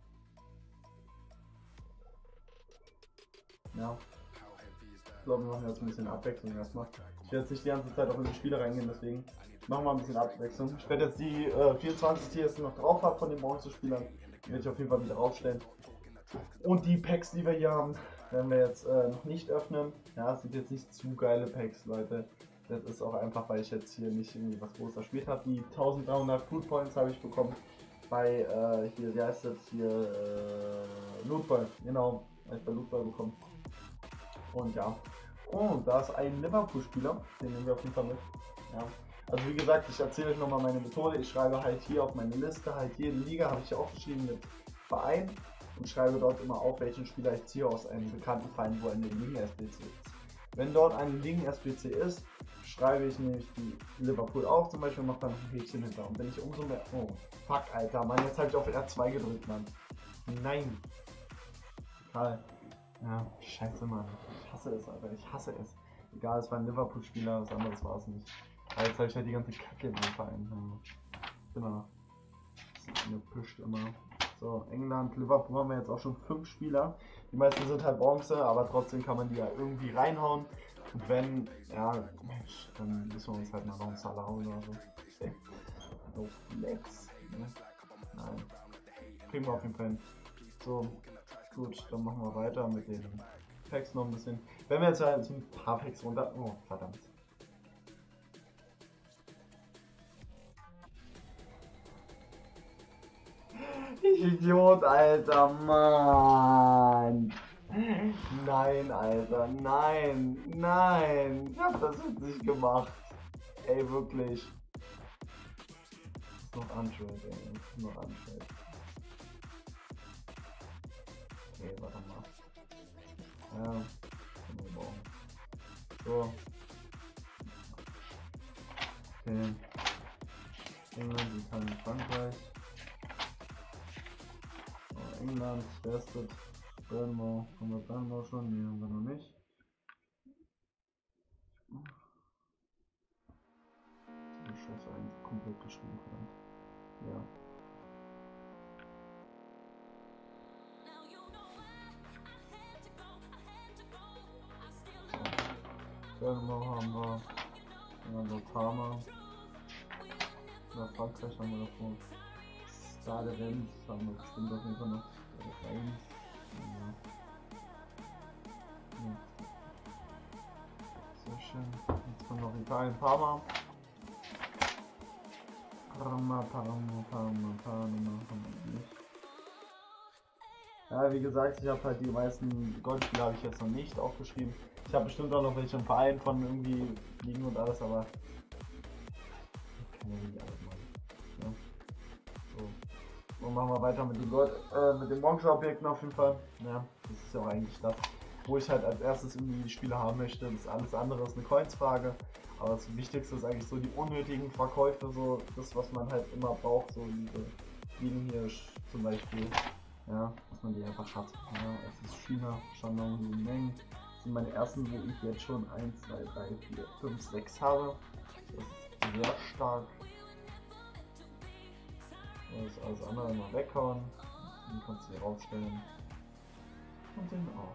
Ja. Ich glaube, wir machen jetzt ein bisschen Abwechslung erstmal. Ich werde jetzt nicht die ganze Zeit auf in die Spiele reingehen, deswegen machen wir ein bisschen Abwechslung. Ich werde jetzt die 24, die jetzt noch drauf habe von den Bronze-Spielern, werde ich auf jeden Fall wieder aufstellen. Und die Packs, die wir hier haben, werden wir jetzt noch nicht öffnen. Ja, es sind jetzt nicht zu geile Packs, Leute. Das ist auch einfach, weil ich jetzt hier nicht irgendwie was Großes erspielt habe. Die 1300 Food Points habe ich bekommen bei, hier, wie heißt das hier, Lootball. Genau, habe ich bei Lootball bekommen. Und ja, und da ist ein Liverpool-Spieler, den nehmen wir auf jeden Fall mit. Ja. Also wie gesagt, ich erzähle euch nochmal meine Methode. Ich schreibe halt hier auf meine Liste, halt jede Liga habe ich ja aufgeschrieben mit Verein und schreibe dort immer auf, welchen Spieler ich ziehe aus einem bekannten Verein, wo eine Ligen-SBC ist. Wenn dort eine Ligen-SBC ist, schreibe ich nämlich die Liverpool auf, zum Beispiel, mache dann noch ein Häkchen hinter. Und wenn ich umso mehr... Oh, fuck, Alter, Mann, jetzt habe ich auf R2 gedrückt, Mann. Nein. Total. Ja, scheiße, Mann. Ich hasse es, Alter. Ich hasse es. Egal, es war ein Liverpool-Spieler, was anderes war es nicht. Aber jetzt habe ich halt die ganze Kacke in meinem Verein. Genau. Das ist eine Pischt immer. So, England, Liverpool haben wir jetzt auch schon 5 Spieler. Die meisten sind halt Bronze, aber trotzdem kann man die ja irgendwie reinhauen. Und wenn, ja, Mensch, dann müssen wir uns halt mal noch einen Salah holen oder so. No Flex. Ne? Nein. Kriegen wir auf jeden Fall hin. So. Gut, dann machen wir weiter mit den Packs noch ein bisschen. Wenn wir jetzt halt ein paar Packs runter... Oh, verdammt. Ich Idiot, Alter, Mann. Nein, Alter, nein, nein. Ich hab das jetzt nicht gemacht. Ey, wirklich. Ist noch untrade, ey. Ist noch untrade. Okay, warte mal. Ja, so. Okay. England, Italien, Frankreich. Oh, England, Bestet, Burnmouth. Haben wir Burnmouth schon? Ne, haben wir noch nicht. Die Scheiße eigentlich komplett geschrieben, verdammt. Ja. Burnmouth haben wir. Dann haben wir Parma. Ja, Frankreich haben wir davor. Stade Rennes haben wir bestimmt auf jeden Fall noch. Ja. Sehr schön. Jetzt kommt noch Italien, Parma. Parma haben wir nicht. Ja, wie gesagt, ich habe halt die meisten Goldspiele habe ich jetzt noch nicht aufgeschrieben. Ich habe bestimmt auch noch welche im Verein von irgendwie liegen und alles, aber ich kann ja nicht alles machen. Ja. So. Und machen wir weiter mit den Bronze-Objekten auf jeden Fall. Ja, das ist ja auch eigentlich das, wo ich halt als erstes irgendwie die Spiele haben möchte. Das alles andere ist eine Coins-Frage. Aber das Wichtigste ist eigentlich so die unnötigen Verkäufe, so das, was man halt immer braucht, so diese Ligen hier zum Beispiel. Ja, dass man die einfach hat. Ja, es ist China, Shandong, Yunmeng. Das sind meine ersten, wo ich jetzt schon 1, 2, 3, 4, 5, 6 habe. Das ist sehr stark. Das alles andere immer weghauen. Den kannst du hier rausstellen. Und den auch.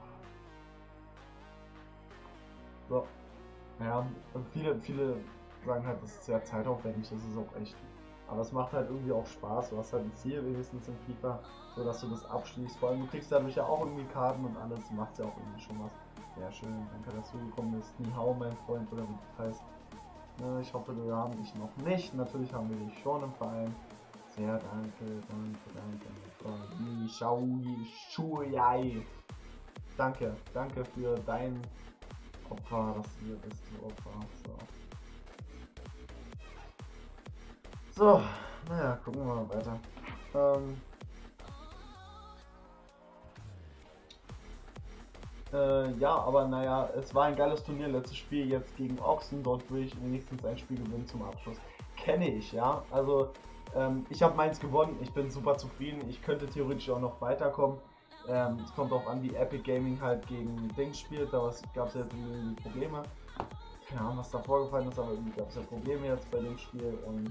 So. Ja, und viele sagen halt, das ist sehr zeitaufwendig, das ist auch echt. Aber es macht halt irgendwie auch Spaß, du hast halt ein Ziel wenigstens in FIFA, so dass du das abschließt. Vor allem du kriegst dadurch ja auch irgendwie Karten und alles, macht ja auch irgendwie schon was. Sehr schön, danke, dass du gekommen bist. Ni hao, mein Freund, oder wie das heißt. Ja, ich hoffe, wir haben dich noch nicht. Natürlich haben wir dich schon im Verein. Sehr danke. Ni shao shuai. Danke für dein Opfer, dass du hier bist, du Opfer. So, naja, gucken wir mal weiter. Ja, aber naja, es war ein geiles Turnier, letztes Spiel jetzt gegen Ochsen, dort will ich wenigstens ein Spiel gewinnen zum Abschluss. Kenne ich, ja, also ich habe meins gewonnen, ich bin super zufrieden, ich könnte theoretisch auch noch weiterkommen. Es kommt auch an, wie Epic Gaming halt gegen Dings spielt, da gab es ja irgendwie Probleme. Keine Ahnung, was da vorgefallen ist, aber irgendwie gab es ja Probleme jetzt bei dem Spiel und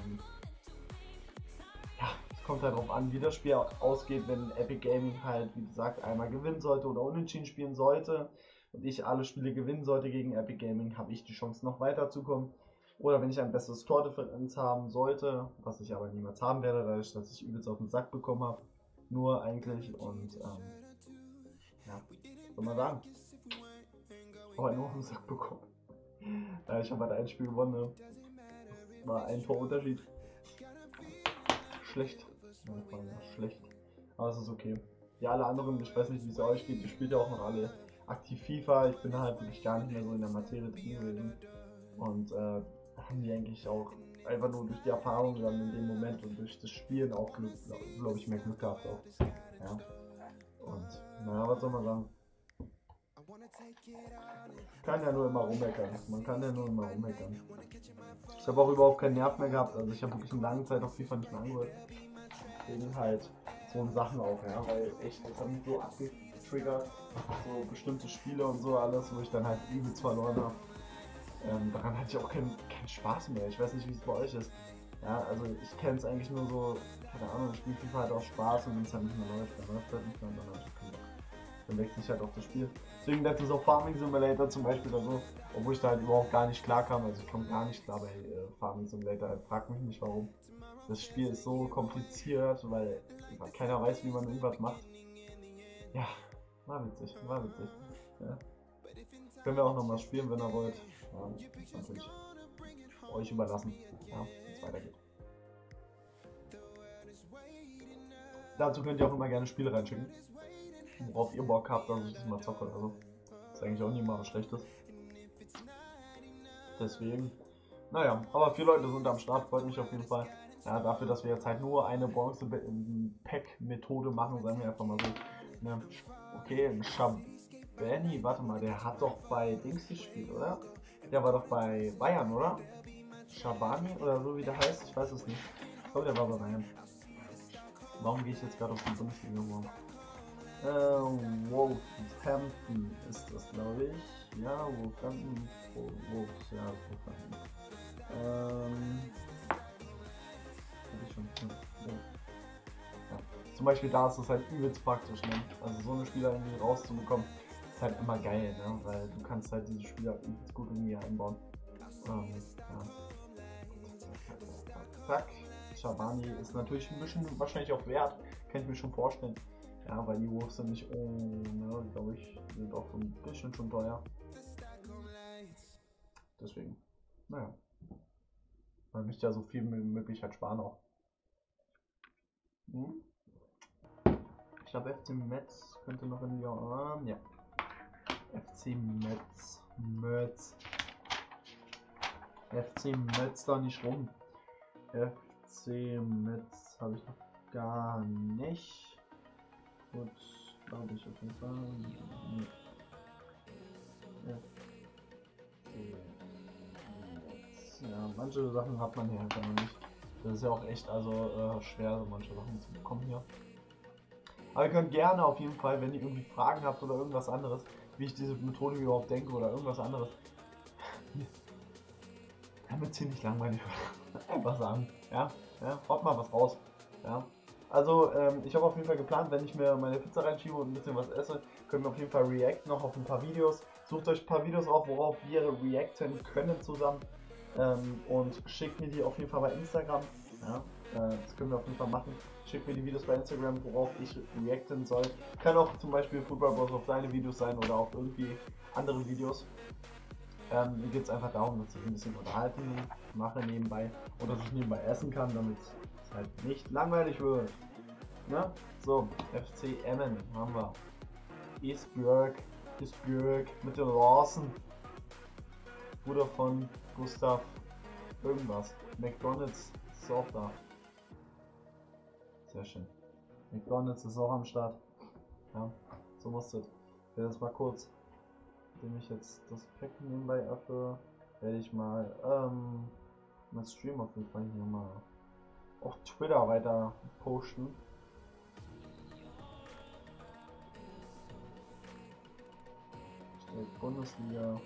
ja, es kommt halt darauf an, wie das Spiel ausgeht, wenn Epic Gaming halt, wie gesagt, einmal gewinnen sollte oder unentschieden spielen sollte und ich alle Spiele gewinnen sollte gegen Epic Gaming, habe ich die Chance noch weiterzukommen. Oder wenn ich ein besseres Tordifferenz haben sollte, was ich aber niemals haben werde, dadurch, dass ich übelst auf den Sack bekommen habe. Nur eigentlich und ja, soll man sagen. Aber nur auf den Sack bekommen. Ich habe halt ein Spiel gewonnen, ne? Das war ein Torunterschied. Schlecht. Schlecht. Aber es ist okay. Ja, alle anderen, ich weiß nicht, wie es euch geht, ihr spielt ja auch noch alle aktiv FIFA. Ich bin halt wirklich gar nicht mehr so in der Materie drin gewesen. Und haben die eigentlich auch einfach nur durch die Erfahrung dann in dem Moment und durch das Spielen auch Glück, glaube ich, mehr Glück gehabt auch. Ja. Und naja, was soll man sagen? Kann ja nur immer rummeckern. Man kann ja nur immer rummeckern. Ich habe auch überhaupt keinen Nerv mehr gehabt. Also ich habe wirklich eine lange Zeit auf FIFA nicht mehr angehört. Wegen halt so Sachen auch, ja. Weil echt, das hat mich so abgetriggert. So bestimmte Spiele und so alles, wo ich dann halt übelst verloren habe. Daran hatte ich auch keinen Spaß mehr. Ich weiß nicht, wie es bei euch ist. Ja, also ich kenne es eigentlich nur so, keine Ahnung, ich spiele FIFA halt auch Spaß und wenn es halt nicht mehr läuft, dann läuft halt nicht mehr und dann habe ich keinen Bock. Dann wechsle ich halt auf das Spiel. Deswegen letztens auch Farming Simulator zum Beispiel oder so, obwohl ich da halt überhaupt gar nicht klar kam. Also ich komme gar nicht klar bei Farming Simulator. Frag mich nicht warum. Das Spiel ist so kompliziert, weil keiner weiß, wie man irgendwas macht. Ja, war witzig. Ja. Können wir auch noch mal spielen, wenn ihr wollt. Ja, ist natürlich euch überlassen, ja, wie es weitergeht. Dazu könnt ihr auch immer gerne Spiele reinschicken, worauf ihr Bock habt, dass ich das mal zocke oder so. Ist eigentlich auch nie mal was Schlechtes. Deswegen, naja, aber 4 Leute sind am Start, freut mich auf jeden Fall. Ja, dafür, dass wir jetzt halt nur eine Bronze-Pack-Methode machen, sagen wir einfach mal so. Ne? Okay, ein Shabani, warte mal, der hat doch bei Dings gespielt, oder? Der war doch bei Bayern, oder? Shabani oder so wie der heißt, ich weiß es nicht. Ich glaube, der war bei Bayern. Warum gehe ich jetzt gerade auf die Bundesliga? Wolverhampton ist das, glaube ich. Ja, Wolverhampton. Wolverhampton. Ja. Zum Beispiel da ist es halt übelst praktisch, ne? Also so eine Spieler irgendwie rauszubekommen, ist halt immer geil, ne? Weil du kannst halt diese Spieler übelst gut irgendwie einbauen. Ja. Zack. Shabani ist natürlich ein bisschen wahrscheinlich auch wert, kann ich mir schon vorstellen. Ja, weil die Wolves sind nicht ohne, glaube ich, sind auch ein bisschen schon teuer. Deswegen, naja. Man möchte ja so viel wie möglich halt sparen auch. Ich glaube FC Metz könnte noch in Jahr. Ja. FC Metz. FC Metz da nicht rum. FC Metz habe ich noch gar nicht. Gut, glaube ich auf jeden Fall. Nee. Ja, manche Sachen hat man hier einfach noch nicht. Das ist ja auch echt schwer, so manche Sachen zu bekommen hier. Aber ihr könnt gerne auf jeden Fall, wenn ihr irgendwie Fragen habt oder irgendwas anderes, wie ich diese Methode überhaupt denke oder irgendwas anderes, damit es hier nicht langweilig wird, einfach sagen, ja, haut mal was raus, ja. Also, ich habe auf jeden Fall geplant, wenn ich mir meine Pizza reinschiebe und ein bisschen was esse, können wir auf jeden Fall reacten noch auf ein paar Videos. Sucht euch ein paar Videos auf, worauf wir reacten können zusammen und schickt mir die auf jeden Fall bei Instagram, ja. Das können wir auf jeden Fall machen. Schickt mir die Videos bei Instagram, worauf ich reacten soll. Kann auch zum Beispiel Football Bros auf seine Videos sein oder auch irgendwie andere Videos. Mir geht es einfach darum, dass ich ein bisschen Unterhaltung mache nebenbei und dass ich nebenbei essen kann, damit es halt nicht langweilig wird. Ne? So, FC Emmen haben wir. Isbjörg mit dem Larsen. Bruder von Gustav irgendwas. McDonalds ist auch da. Sehr schön. McDonalds ist auch am Start. Ja, so muss das. Ich werde das mal kurz, indem ich jetzt das Pack nebenbei öffne, werde ich mal mein Stream auf jeden Fall hier mal auf Twitter weiter posten. Steht Bundesliga.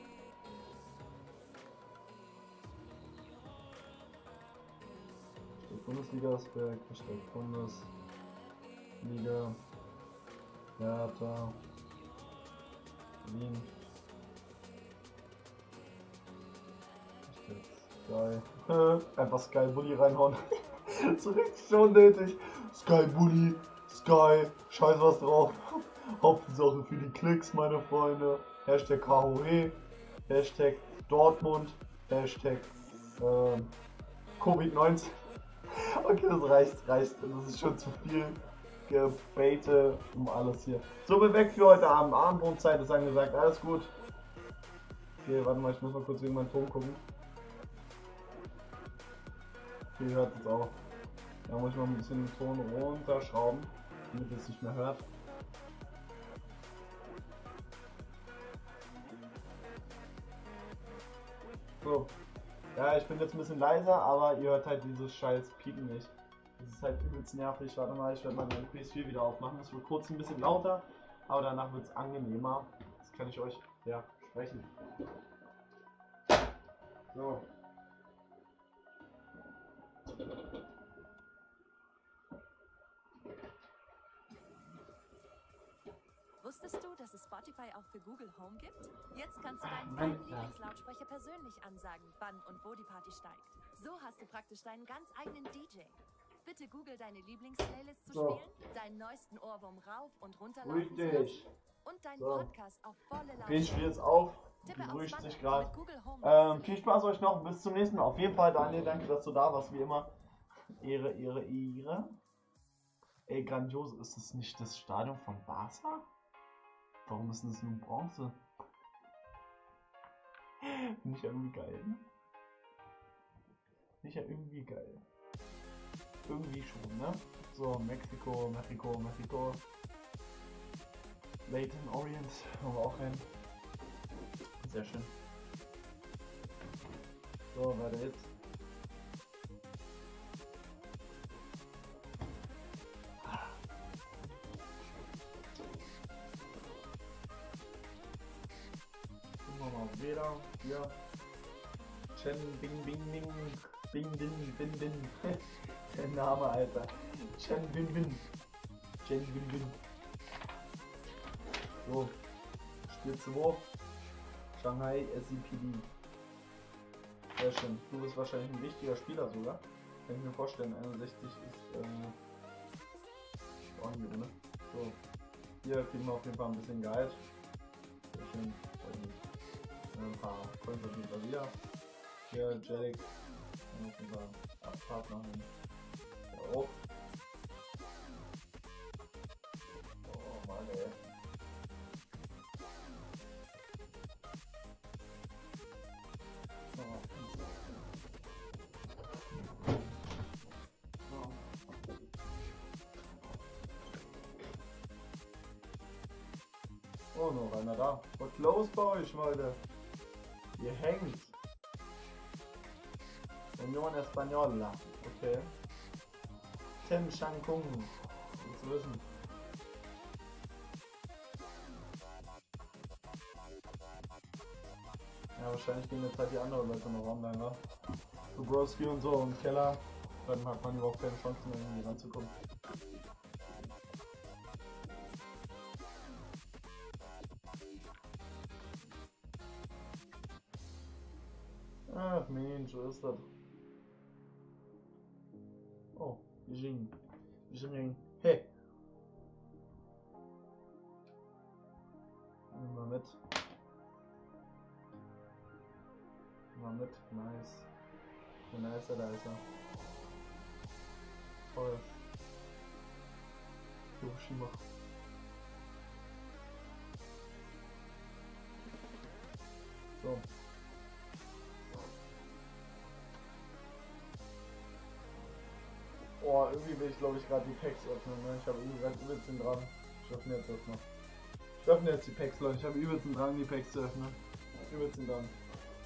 Bundesliga-Aspekt, steht Bundesliga, Hertha, Wien, steht Sky, einfach Sky Bully reinhauen, so richtig schon nötig, Sky Bully, Sky, scheiß was drauf, Hauptsache für die Klicks, meine Freunde, Hashtag KOE, Hashtag Dortmund, Hashtag Covid-19. Okay, das reicht. Das ist schon zu viel Gebete um alles hier. So, bin weg für heute Abend. Abendbrotzeit ist angesagt. Alles gut. Okay, warte mal, ich muss mal kurz wegen meinen Ton gucken. Okay, ihr hört es auch. Da muss ich mal ein bisschen den Ton runterschrauben, damit es nicht mehr hört. So. Ja, ich bin jetzt ein bisschen leiser, aber ihr hört halt dieses scheiß Piepen nicht. Das ist halt übelst nervig. Warte mal, ich werde mal meine PS4 wieder aufmachen. Es wird kurz ein bisschen lauter, aber danach wird es angenehmer. Das kann ich euch ja sprechen. So. Wusstest du, dass es Spotify auch für Google Home gibt? Jetzt kannst du deinen Lieblingslautsprecher persönlich ansagen, wann und wo die Party steigt. So hast du praktisch deinen ganz eigenen DJ. Bitte Google deine Lieblingsplaylist zu spielen, deinen neuesten Ohrwurm rauf und runter laufen zu lassen und deinen Podcast auf volle Lautstärke. Okay, ich spiele jetzt auf. Begrüßt sich gerade. Viel Spaß euch noch. Bis zum nächsten Mal. Auf jeden Fall, Daniel, danke, dass du da warst, wie immer. Ehre. Ey, grandios. Ist es nicht das Stadion von Barca? Warum ist das nur Bronze? Finde ich ja irgendwie geil. Finde ich ja irgendwie geil. Irgendwie schon, ne? So, Mexiko. Leyton Orient, haben wir auch rein. Sehr schön. So, weiter jetzt. Wieder, ja. Chen Bing Bing Bing Bing Bin Bin Bin. Der Name, Alter. Chen Bin Bin. So. Spiel 2. Shanghai SCPD. Sehr schön. Du bist wahrscheinlich ein wichtiger Spieler sogar. Kann ich mir vorstellen. 61 ist ordentlich, ne? So. Hier kriegen wir auf jeden Fall ein bisschen Gehalt. Sehr schön. Ein paar Coins auf jeden Fall wieder. Hier, Jellic. Und auf jeden Fall Abfahrt machen. Ja, auch. Oh Mann, ey. Oh, noch einer da. Was los bei euch, Leute? Ihr hängt. Union Española. Okay. Tim Shang Kung. Willst du wissen? wahrscheinlich gehen jetzt halt die anderen Leute noch online, ne? So Broski und so im Keller, dann hat man überhaupt keine Chance mehr irgendwie ranzukommen. Ach Mensch, so ist das. Oh, Jing. Hey! Nimm mal mit. Mal mit, nice. Wie nice da ist er. Toll. Hiroshima. So. Oh, irgendwie will ich glaube ich gerade die Packs öffnen, ne? Ich habe irgendwie gerade übelst den Drang. Ich öffne jetzt erstmal. Ich öffne jetzt die Packs, Leute. Ich habe übelst den Drang, die Packs zu öffnen. Übelst den Drang.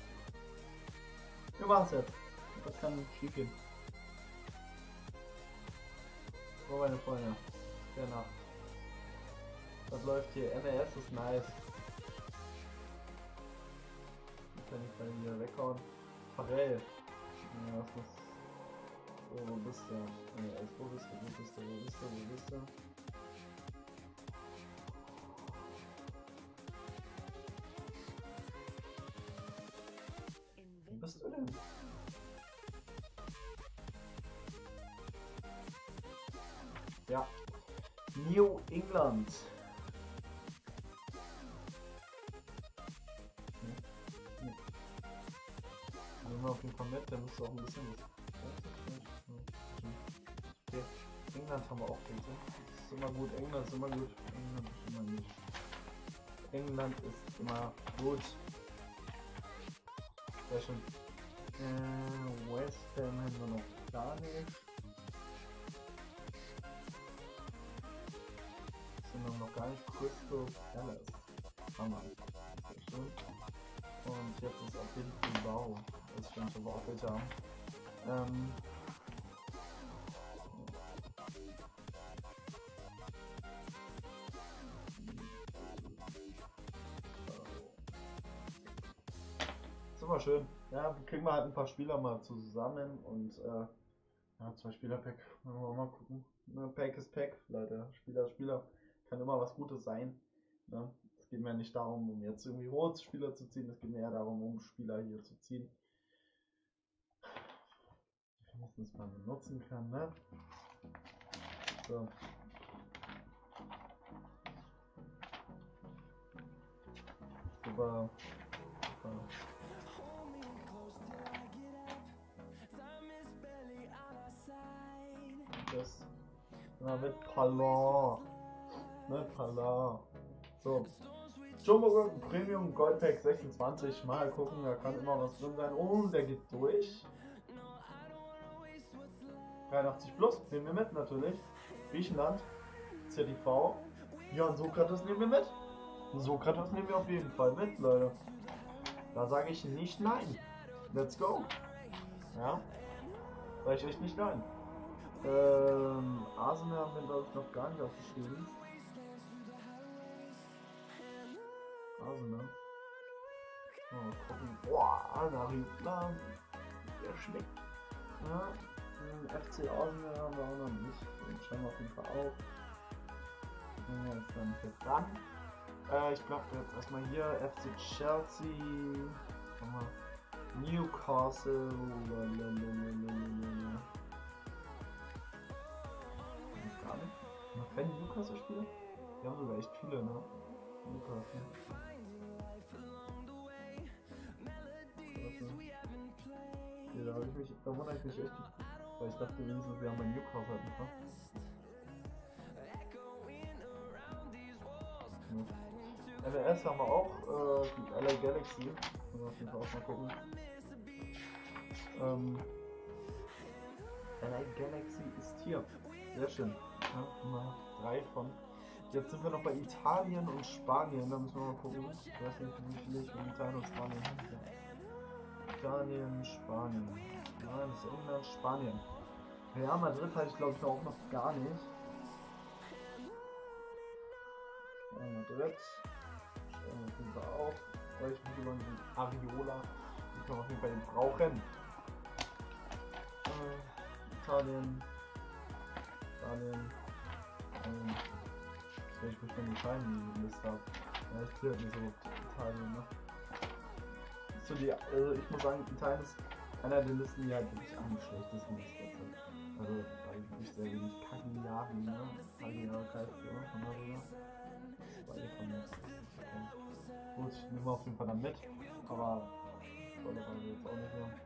Wir machen's jetzt. Das kann schief gehen. So, meine Freunde. Der Nacht. Was läuft hier? NRS ist nice. Die kann ich dann wieder weghauen. Pharrell. Ja, was muss. Oh, wo bist du? NRS, wo bist du? Wo bist du? Wo bist du? Wo bist du? Wo bist du denn? Ja. New England. Nehmen wir auf jeden Fall mit, der müsste auch ein bisschen was. Okay. England haben wir auch bitte. Das ist immer gut, England ist immer gut. England ist immer gut. England ist immer gut. Sehr schön. West Ham haben wir noch gar nicht. Sind wir noch gar nicht. Crystal Palace. Hammer. Sehr schön. Und jetzt ist auf jeden Fall Bau. Das stimmt, aber auch welche haben. Ist immer schön. Ja, kriegen wir halt ein paar Spieler mal zusammen und ja, 2 Spieler-Pack. Wollen wir mal gucken. Ne, Pack ist Pack, Leute. Spieler ist Spieler. Kann immer was Gutes sein. Ne? Es geht mir nicht darum, um jetzt irgendwie rote Spieler zu ziehen. Es geht mir eher darum, um Spieler hier zu ziehen. Die wenigstens mal benutzen kann, ne? So. Super. Super. Das mit Pallon. Mit Pallon. So. Jumbo Premium Goldpack 26. Mal gucken, da kann immer was drin sein. Und der geht durch. 83 plus, nehmen wir mit natürlich. Griechenland. ZDV. Ja, und Sokrates nehmen wir mit. Sokrates nehmen wir auf jeden Fall mit, Leute. Da sage ich nicht nein. Let's go. Ja. Sag ich echt nicht nein. Arsenal haben wir glaube ich noch gar nicht aufgeschrieben. Arsenal. Mal gucken. Boah, Narita. Der schmeckt. Ja. FC Arsenal haben wir auch noch nicht. Den schauen wir auf jeden Fall auf. Ja, jetzt dann hier dran. Ich glaube jetzt erstmal hier FC Chelsea. Newcastle. Gar nicht. Noch keine Newcastle-Spieler? Die haben sogar echt viele, ne? Newcastle. Okay, da wundere ich mich echt. Weil ich dachte wenigstens, wir haben ein Newcastle halt nicht, ne? LS haben wir auch, die LA Galaxy. Können wir auf jeden Fall auch mal gucken. LA Galaxy ist hier. Sehr schön. Ja, Nummer 3 von. Jetzt sind wir noch bei Italien und Spanien. Da müssen wir mal gucken. Ich weiß nicht, wie viel ich in Italien und Spanien habe. Italien, Spanien. Nein, das ist England, Spanien. Real Madrid hatte ich glaube ich auch noch gar nicht. Real Madrid. Stellen wir auf. Österreich, Mittelland und Ariola. Die können wir auf jeden Fall brauchen. Italien. Ich muss schon Italien die Liste habe. Ja, ich bin nicht so auf Italien, ne? So also ich muss sagen, Italien ist einer der Listen, die halt wirklich am schlechtesten ist derzeit. Also, weil wirklich sehr wenig Cagliari, ne? Cagliari greift, ja, von darüber. Beide von mir. Gut, nehmen wir auf jeden Fall dann mit, aber volle Frage jetzt auch nicht mehr.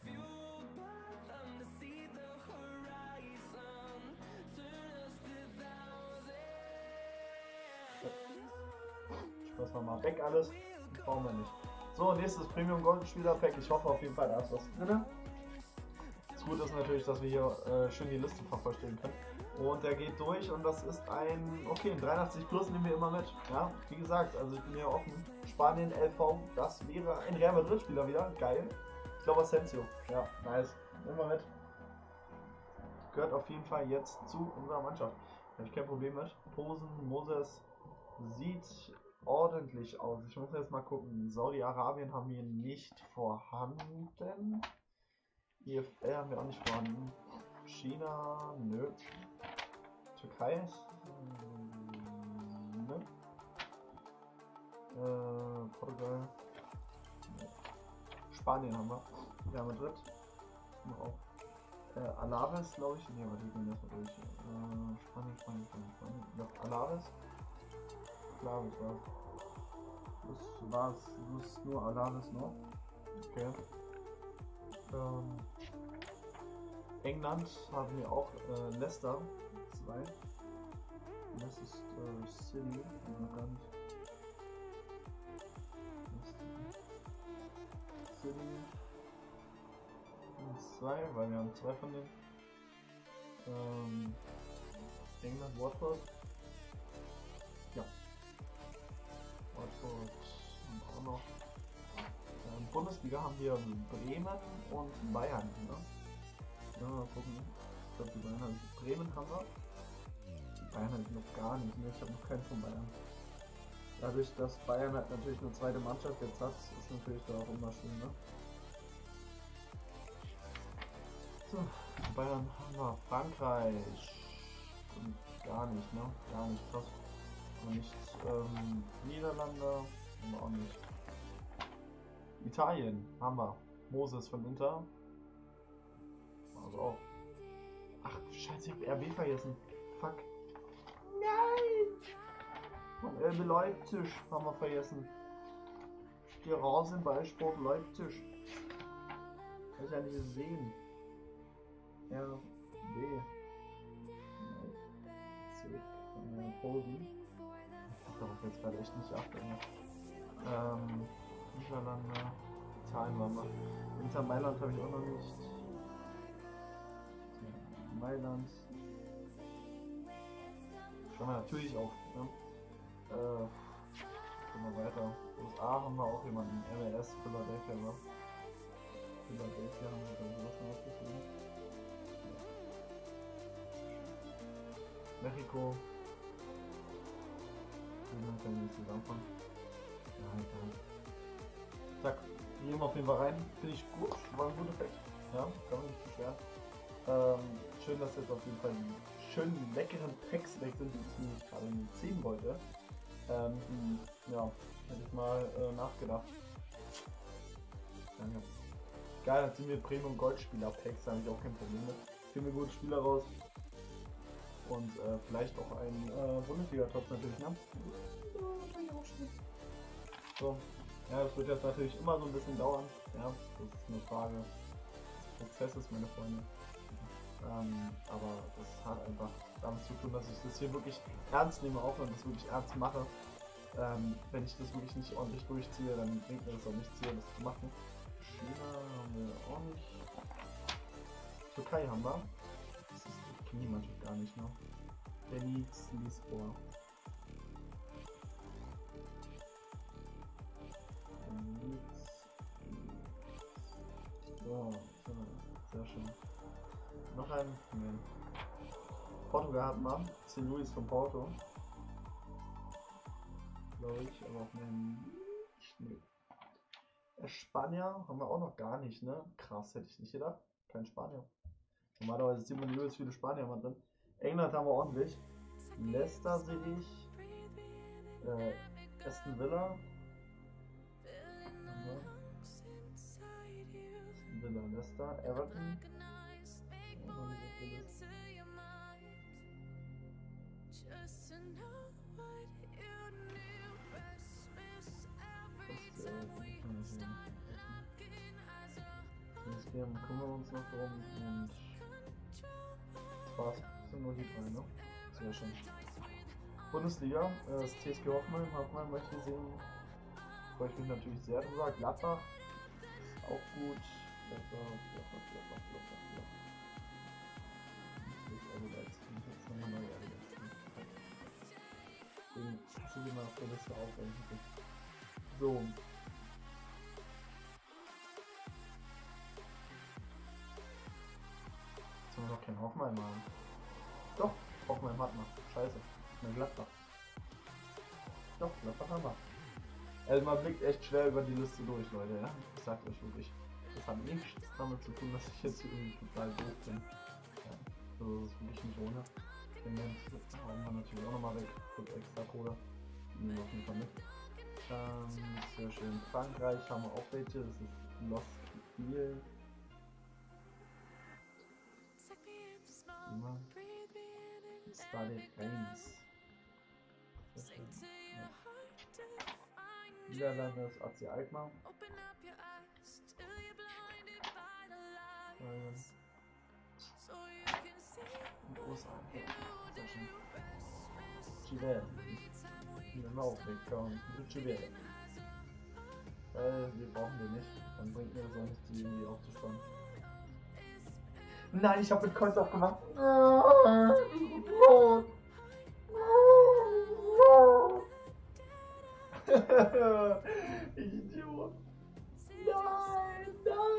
Spaß mal weg alles, brauchen wir nicht. So, nächstes Premium Gold Spieler Pack. Ich hoffe auf jeden Fall, da ist was drin. Das Gute ist natürlich, dass wir hier schön die Liste vervollständigen können. Und der geht durch und das ist ein 83 plus nehmen wir immer mit. Ja, wie gesagt, also ich bin hier offen. Spanien, LV, das wäre ein Real Madrid Spieler wieder. Geil. Ich glaube Asensio. Ja, nice. Nehmen wir mit. Gehört auf jeden Fall jetzt zu unserer Mannschaft. Da habe ich kein Problem mit. Posen, Moses sieht ordentlich aus. Ich muss jetzt mal gucken. Saudi-Arabien haben wir nicht vorhanden. IFL haben wir auch nicht vorhanden. China, nö. Türkei, nö. Portugal, nö. Spanien haben wir. Ja, Madrid. Auch. Alaves, glaube ich. Ne, warte, wir gehen erstmal durch. Spanien. Ja, Alaves. Alaves war's. Das war's. Das ist nur Alaves noch. Okay. England haben wir auch Leicester 2. Das ist City, gar nicht. City 2, weil wir haben 2 von denen. England, Watford. Ja. Watford auch noch. Bundesliga haben wir Bremen und Bayern. Ne? Ja, mal gucken. Ich glaube, die Bayern haben Bremen haben wir. Die Bayern halt noch gar nicht. Ne? Ich habe noch keinen von Bayern. Dadurch, dass Bayern halt natürlich eine zweite Mannschaft jetzt hat, ist natürlich da auch immer schön. Ne? So, Bayern haben wir. Frankreich. Und gar nicht, ne? Gar nicht krass. Und nicht Niederlande. Haben wir auch nicht. Italien haben wir. Moses von Inter. Also auch. Ach, scheiße, ich hab RB vergessen. Fuck. Nein! Von RB Leipzig haben wir vergessen. Die Rasenballsport Leipzig. Hab ich ja nicht gesehen. RB. Posen. Ich hab darauf jetzt gerade echt nicht achtet. Niederlande, Italien waren wir. Inter Mailand habe ich auch noch nicht. Mailand. Schauen wir natürlich auf. Ne? Gehen wir weiter. USA haben wir auch jemanden. MLS, Philadelphia war. Philadelphia haben wir da sowas noch aufgeschrieben. Mexiko. Wie kann ich nicht zusammenfangen? Ja, egal. Zack, die nehmen wir auf jeden Fall rein. Finde ich gut, war ein guter Effekt. Ja, kann man nicht beschweren. Schön, dass jetzt auf jeden Fall die schönen leckeren Packs weg sind, die ich nämlich gerade ziehen wollte. Ja, hätte ich mal nachgedacht. Danke. Geil, dann ziehen wir Premium Goldspieler Packs, da habe ich auch kein Problem mit. Ziehen wir gute Spieler raus. Und vielleicht auch ein Bundesliga-Top natürlich, ne? So. Ja, das wird jetzt natürlich immer so ein bisschen dauern. Ja, das ist eine Frage des Prozesses, meine Freunde. Aber das hat einfach damit zu tun, dass ich das hier wirklich ernst nehme auch und das wirklich ernst mache. Wenn ich das wirklich nicht ordentlich durchziehe, dann bringt mir das auch nichts hier, das zu machen. China haben wir auch nicht. Türkei haben wir. Das ist, ich kenne die Mannschaft gar nicht, ne? Denix Lispor. So, sehr schön. Noch ein. Nee. Portugal hat man. St. Louis von Porto. Glaube ich, aber auch einen. Nee. Spanier haben wir auch noch gar nicht, ne? Krass, hätte ich nicht gedacht. Kein Spanier. Normalerweise sieht man übelst viele Spanier mal drin. England haben wir ordentlich. Leicester sehe ich. Aston Villa. Aston Villa, Leicester, Everton. Jetzt kümmern wir uns noch drum und das war's. Das sind nur die drei, ne? Sehr schön. Bundesliga, das TSG Hoffenheim möchte ich sehen. Freue ich mich natürlich sehr drüber. Gladbach ist auch gut. Gladbach. Deswegen passe ich mal auf der Liste auf, wenn ich nicht. So. Jetzt haben wir noch kein Hoffenheim haben. Doch, Hoffenheim hat noch. Scheiße. Mein Gladbach. Doch, Gladbach haben wir. Also man blickt echt schwer über die Liste durch, Leute, ja. Ich sag euch wirklich. Das hat nichts damit zu tun, dass ich jetzt irgendwie total doof bin. Ja, also das ist wirklich nicht ohne. Den Moment hauen wir natürlich auch nochmal weg. Gut, extra Kohle. Nehmen wir auf jeden Fall mit. Sehr schön. Frankreich haben wir auch welche. Das ist Lost Kiel. Started Games. Niederlande ist AC Alkmaar. Und USA. Sehr schön. Chile. Genau, wegkommen. Chile. Wir brauchen den nicht. Dann bringt mir das auch nicht, die irgendwie aufzuspannen. Nein, ich habe mit Coins aufgemacht. Ich Idiot. Nein.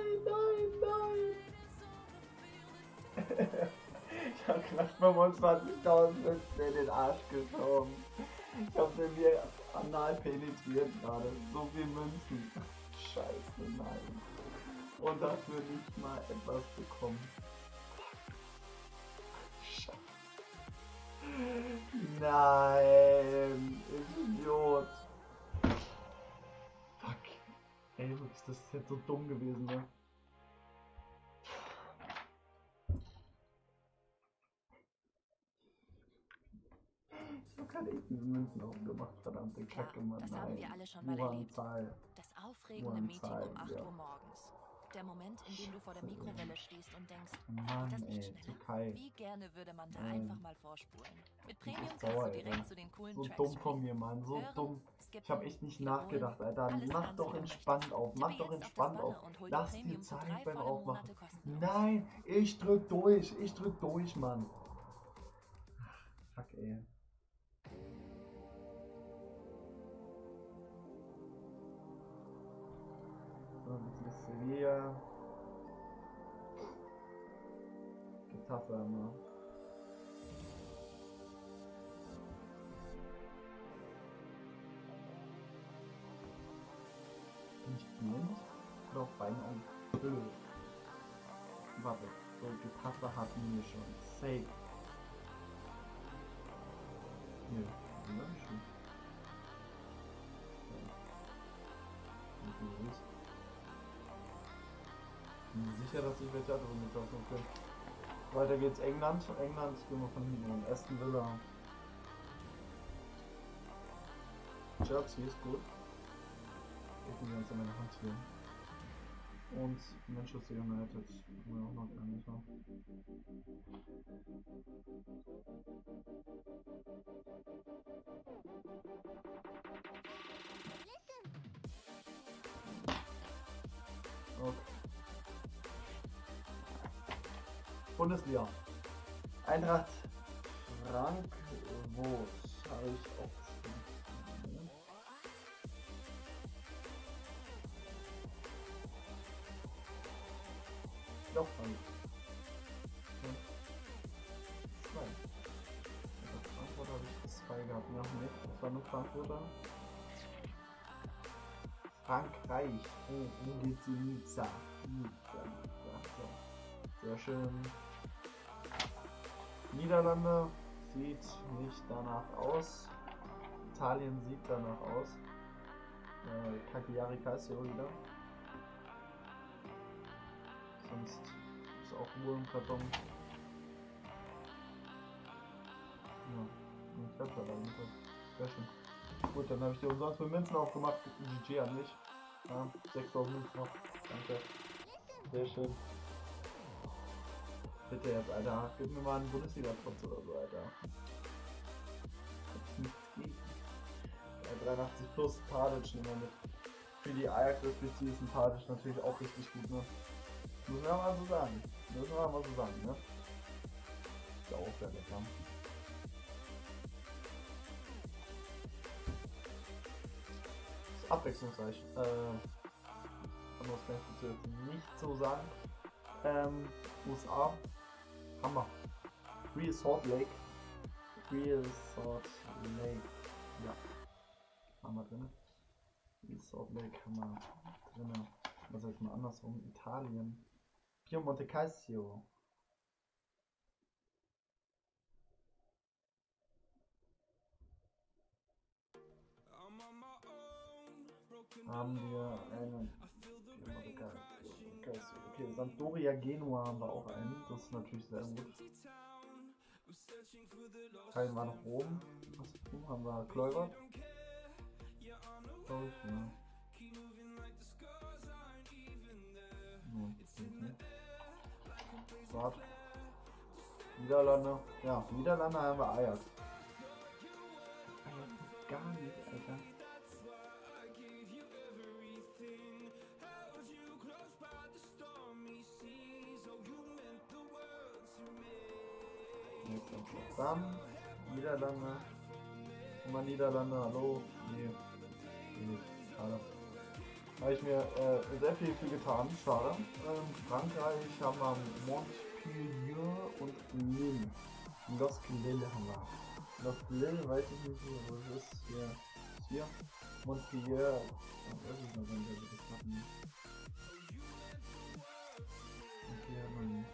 Ich habe knapp 25.000 in den Arsch geschoben. Ich habe mir anal penetriert gerade. So viel Münzen. Scheiße, nein. Und dafür nicht mal etwas bekommen. Scheiße. Nein, Idiot. Fuck. Ey, wirklich, das ist jetzt so dumm gewesen, ne? Ich hab keine Münzen aufgemacht, verdammte Kacke, Mann. Das nein. haben wir alle schon mal erlebt. Das aufregende Meeting um 8 Uhr morgens. Der Moment, in dem du vor der Mikrowelle stehst und denkst, Mann, geht das nicht schneller? Türkei. Wie gerne würde man da einfach mal vorspulen. Mit Premium kannst sauer, du direkt Alter. zu den coolen So Tracks dumm von springen. mir, Mann, so Hören, dumm. skippen, Ich hab echt nicht wiederholen, nachgedacht, Alter. alles Mach ganz, doch wie du entspannt möchtest. auf, Tippe mach doch jetzt auf entspannt das auf. Banner und hol Lass dir dir Premium für Zeit 3 beim volle Aufmachen. Monate kostenlos. Nein, ich drück durch, Mann. Ach, fuck, ey. So, ein bisschen Sevilla. Getafe immer. Nicht blind, oder auf beiden Augen blöd. Warte, so Getafe hatten wir schon. Safe. Nö, Menschen. Bin mir sicher, dass ich welche andere mit davon können. Weiter geht's England. England gehen wir von hinten an. Aston Villa. Chelsea ist gut. Ich bin ganz in meiner Hand hier. Und Manchester United. Haben wir auch noch gar nicht. Okay. Bundesliga. Eintracht Frankfurt. Habe ich auch. Doch, zwei. Also Frankfurt habe ich 2 gehabt. Noch nicht. Das war nur Frankfurter. Frankreich. Oh, wo geht's in Nizza? Nizza. Sehr schön. Niederlande sieht nicht danach aus. Italien sieht danach aus. Cagliari Calcio wieder. Sonst ist auch Ruhe im Karton. Ja, ich hab's aber nicht. Sehr schön. Gut, dann habe ich die umsonst mit Münzen aufgemacht. GG an mich. Ja, 6000 Münzen noch. Danke. Sehr schön. Bitte jetzt, Alter. Gib mir mal einen Bundesliga-Trotz oder so, Alter. Hab's nichts gegen. 83 plus Tadic immer mit. Für die Ajax-Spitze ist ein Tadic natürlich auch richtig gut, ne? Müssen wir mal so sagen. Müssen wir mal so sagen, ne? Ist ja auch sehr lecker. Ist abwechslungsreich. Anderes kann ich dazu jetzt nicht so sagen. USA. Hammer. Real Salt Lake. Real Salt Lake. Ja. Haben wir drin. Real Salt Lake haben wir drin. Was heißt mal andersrum? Italien. Piemonte Calcio. Haben wir einen Piemonte Calcio. Okay, Sampdoria Genua haben wir auch einen. Das ist natürlich sehr gut. Italien war noch Rom. Was haben wir? Kluivert. Glaube ich, ja. Warte. Niederlande. Ja, Niederlande haben wir Ajax. Ajax gar nicht, Alter. Dann Niederlande. Mal Niederlande, hallo. Nee. Schade. Habe ich mir sehr viel für getan, schade. Frankreich haben wir Montpellier und Lille. Los Lille haben wir. Los Lille, weiß ich nicht, wo das ist. Hier. Montpellier. Das ist noch wenn wir das hatten. Montpellier haben wir nicht.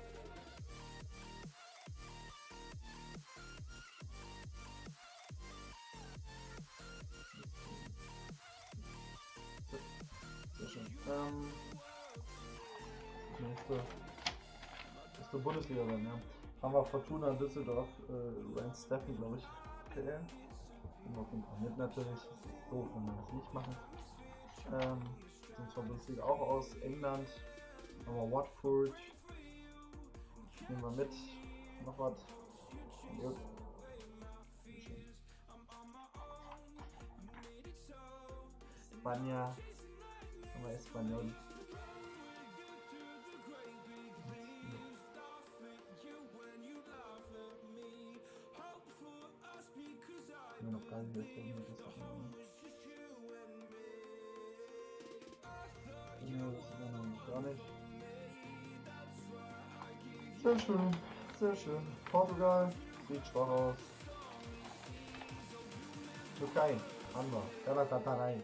Nächste Bundesliga sein, ja. Haben wir Fortuna Düsseldorf, Ryan Steffen, glaube ich. Okay. Auf jeden Fall mit natürlich. Das ist doof, wenn wir das nicht machen. Sind zwar Bundesliga auch aus England. Haben wir Watford. Nehmen wir mit. Noch was. Gut. Spanier. Haben wir Espanyol. Noch gar nicht, das ist noch gar nicht. Sehr schön, sehr schön. Portugal sieht schwach aus. Türkei haben wir. Galatasaray.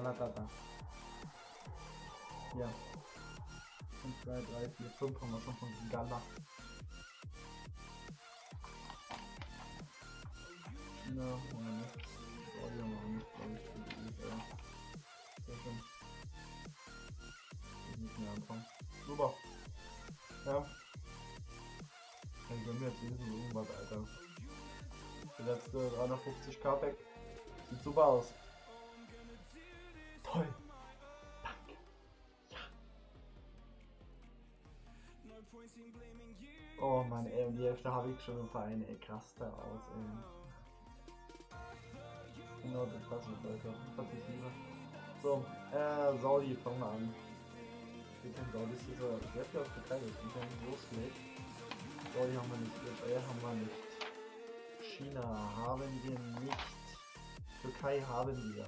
Ja. 5, 2, 3, 4, 5 haben wir schon von Gala. Ja, oder nicht. Die haben wir auch nicht, glaube ich, für die USA. Sehr schön. Ich nicht mehr anfangen. Super. Ja. Dann können wir jetzt lesen, irgendwas, Alter. Der letzte 350k Pack. Sieht super aus. Toll. Danke. Ja. Oh Mann, ey, und die Hälfte habe ich schon im Verein, ey, krass da aus, ey. Genau, das passt mit Leute. Was ich liebe. So, Saudi, fangen wir an. Saudi ist dieser sehr viel auf Türkei, das ist ein losgelegt. Saudi haben wir nicht, Israel haben wir nicht. China haben wir nicht. Türkei haben wir.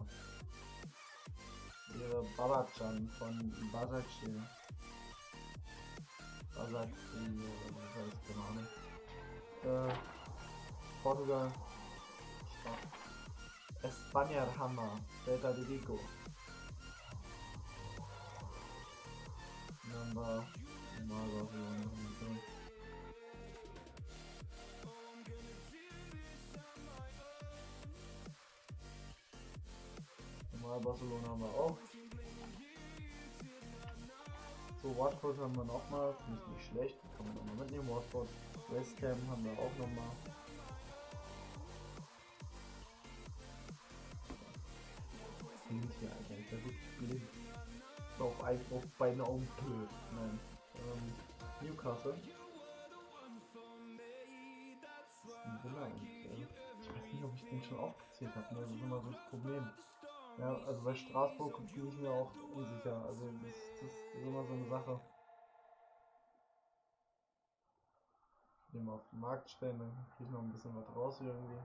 Ihre Babacan von Basakşehir. Basakşehir, das heißt, keine Ahnung. Portugal. Espanyol Hammer, Celta de Vigo. haben wir normal Barcelona. Normal Barcelona haben wir auch. So, Watford haben wir nochmal, finde ich nicht schlecht, kann man nochmal mitnehmen. Watford, West Ham haben wir auch nochmal. Blind hier, Alter, ich bin wirklich blind. Auf beide Augen blöd. Nein. Newcastle. Ich weiß nicht, ob ich den schon aufgezählt habe, ne? Das ist immer so das Problem. Ja, also bei Straßburg bin ich mir auch unsicher. Also das ist immer so eine Sache. Den mal auf den Markt stellen, dann kriege ich noch ein bisschen was raus hier irgendwie.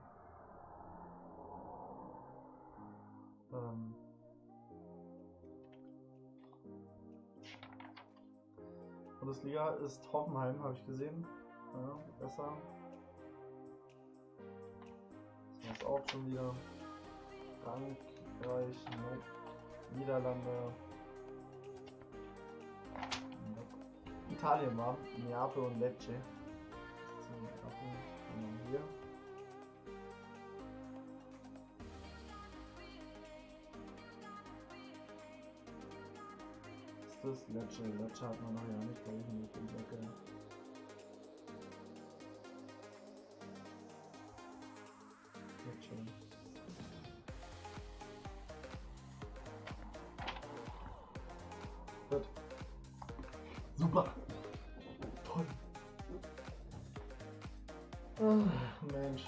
Bundesliga ist Hoffenheim, habe ich gesehen. Ja, besser. Das ist auch schon wieder. Frankreich, Niederlande. Italien war Neapel und Lecce. Hier. Ist das Lecce? Lecce hat man noch ja nicht, glaube ich, nicht in der Ecke. Lecce. Gut. Super. Toll. Ach, Mensch.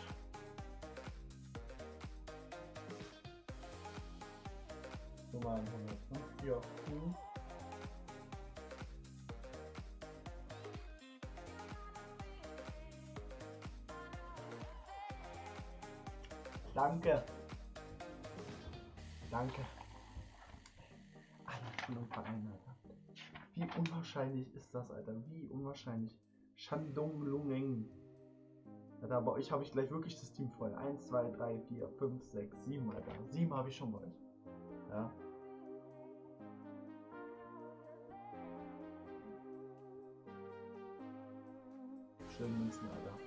Nummer 100, ne? Ja. Danke. Danke. Anerkennung Verein, Alter. Wie unwahrscheinlich ist das, Alter? Wie unwahrscheinlich. Shandong Luneng. Alter, bei euch habe ich gleich wirklich das Team voll. 1, 2, 3, 4, 5, 6, 7, Alter. 7 habe ich schon bei euch. Ja. Schön Münzen, Alter.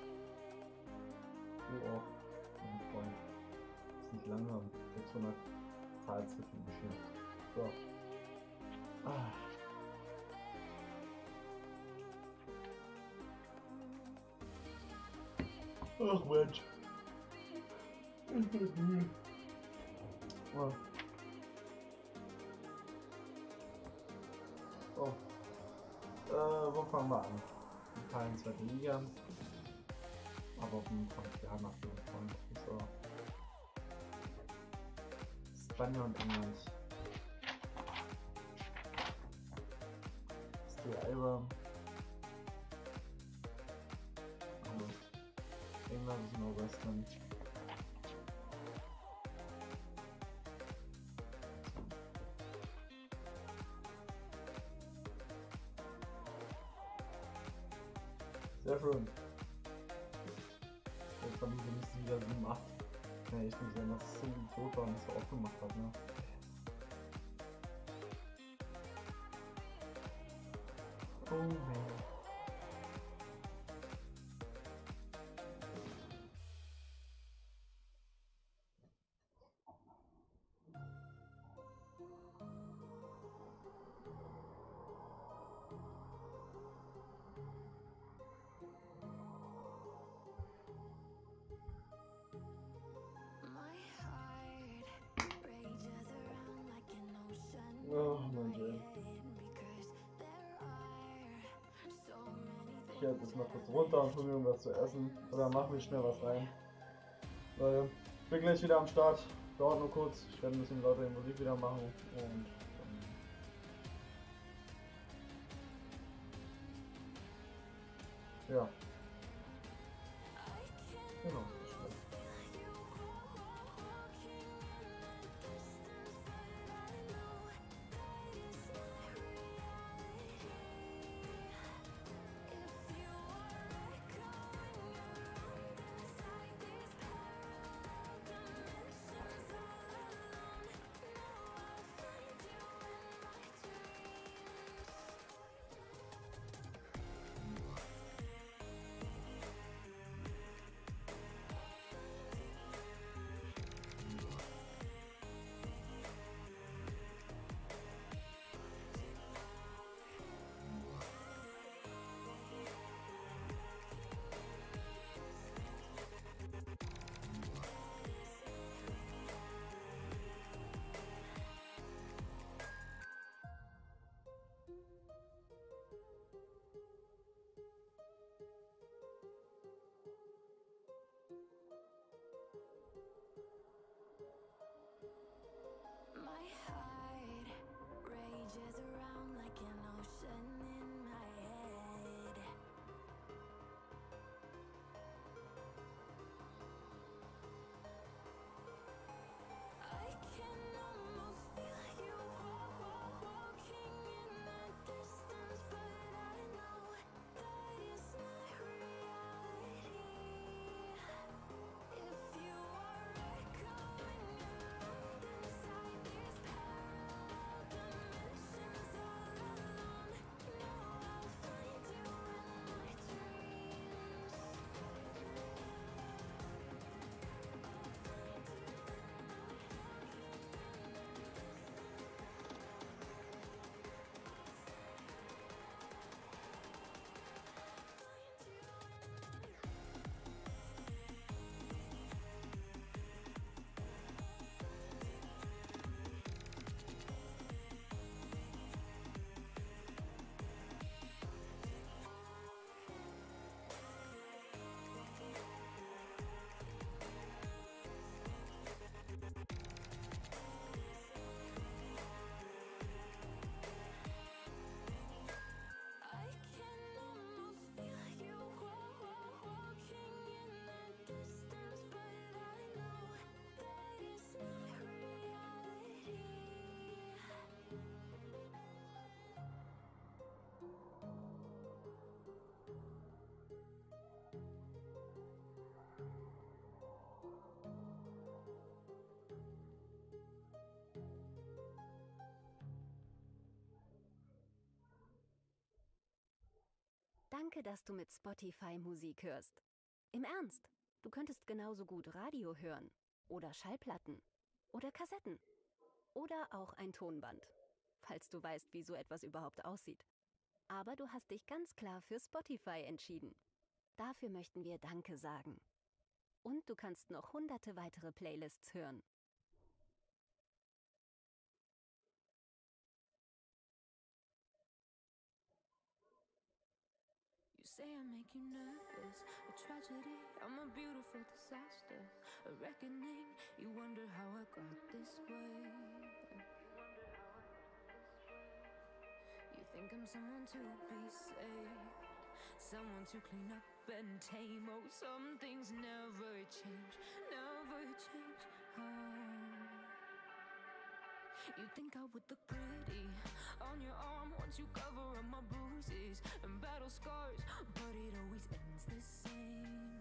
Du auch, mein Freund. Ist nicht langsam. 600 Zahlziffern bestimmt. So. Ah. Ach Mensch. Oh. Oh. Wo fangen wir an? Italien, zweite Liga. Aber auf jeden Fall, ja, nach dem Freund. So. Spanien und England. Ist die Alba. England ist nur Western. Sehr schön. Jetzt habe ich wenigstens wieder 7, 8. Ja, ich muss sagen, dass es so tot war und es so aufgemacht hat, ne? Oh man. Oh mein Gott. Ich gehe jetzt mal kurz runter und hol mir irgendwas zu essen. Oder machen wir schnell was rein. Leute, ich bin gleich wieder am Start. Dauert nur kurz. Ich werde ein bisschen lauter Musik wieder machen. Und ja. Genau. Danke, dass du mit Spotify Musik hörst. Im Ernst, du könntest genauso gut Radio hören oder Schallplatten oder Kassetten oder auch ein Tonband, falls du weißt, wie so etwas überhaupt aussieht. Aber du hast dich ganz klar für Spotify entschieden. Dafür möchten wir Danke sagen. Und du kannst noch hunderte weitere Playlists hören. You say I make you nervous, a tragedy, I'm a beautiful disaster, a reckoning, you wonder how I got this way. You think I'm someone to be saved, someone to clean up and tame. Oh, some things never change, never change. You think I would look pretty on your arm once you cover up my bruises and battle scars, but it always ends the same.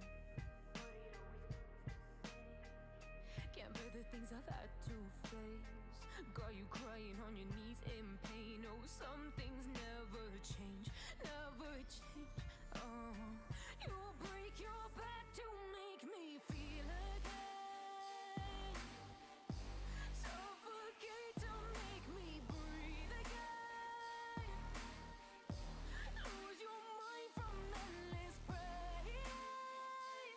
Can't bear the things I've had to face, got you crying on your knees in pain. Oh, some things never change, never change. Oh, you'll break your back to make me feel again, suffocate to make me breathe again, lose your mind from endless pain.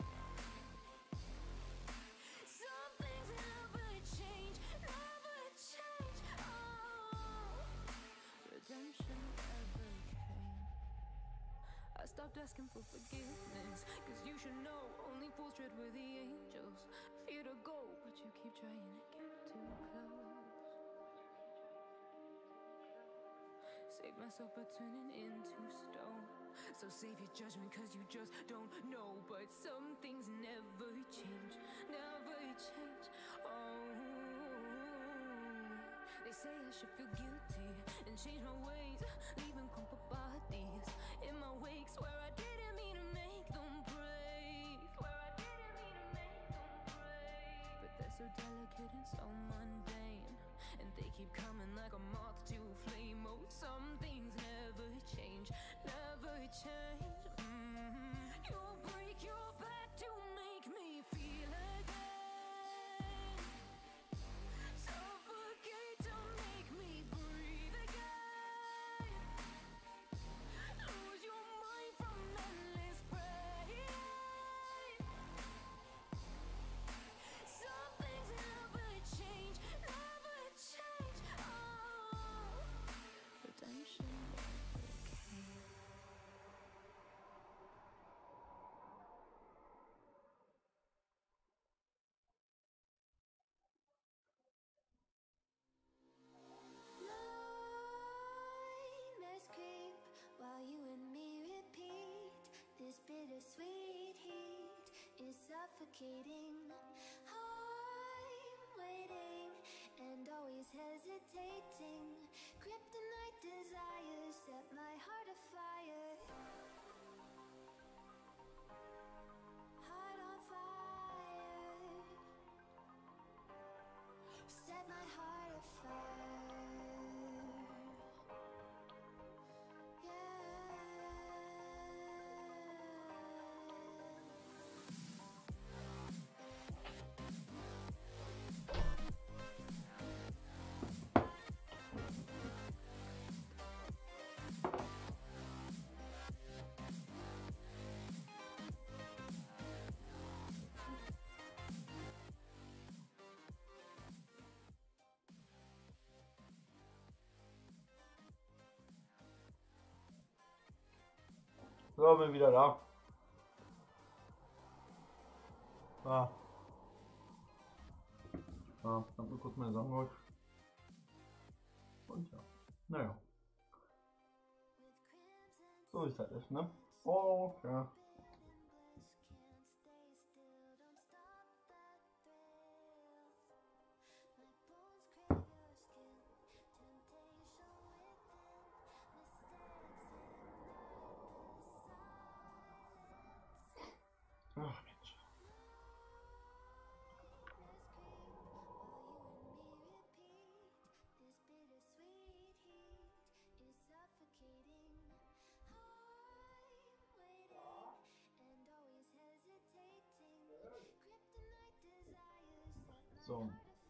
Some things never change, never change. Oh, redemption never came. I stopped asking for forgiveness, cause you should know only fools tread where the angels fear to go, but you keep trying to get too close. Save myself by turning into stone, so save your judgment cause you just don't know. But some things never change, never change. Oh, they say I should feel guilty and change my ways, leaving crumpled bodies in my wake. Swear I didn't mean to make them break, swear I didn't mean to make them break. But they're so delicate and so mundane, and they keep coming like a moth to a flame. Oh, some things never change, never change. You'll break your back to make me feel again, suffocate to make me breathe again, lose your mind from endless pain. Some things never change, never change. Oh, redemption never came. Nightmares creep while you and me repeat. This bittersweet heat is suffocating. I'm waiting and always hesitating. Kryptonite desires set my heart afire. Heart on fire. Set my heart afire. So, bin wieder da. Hab mir kurz meine Sachen geholt. Und ja, naja. So ist das, ne? Okay. Ach Mensch. So.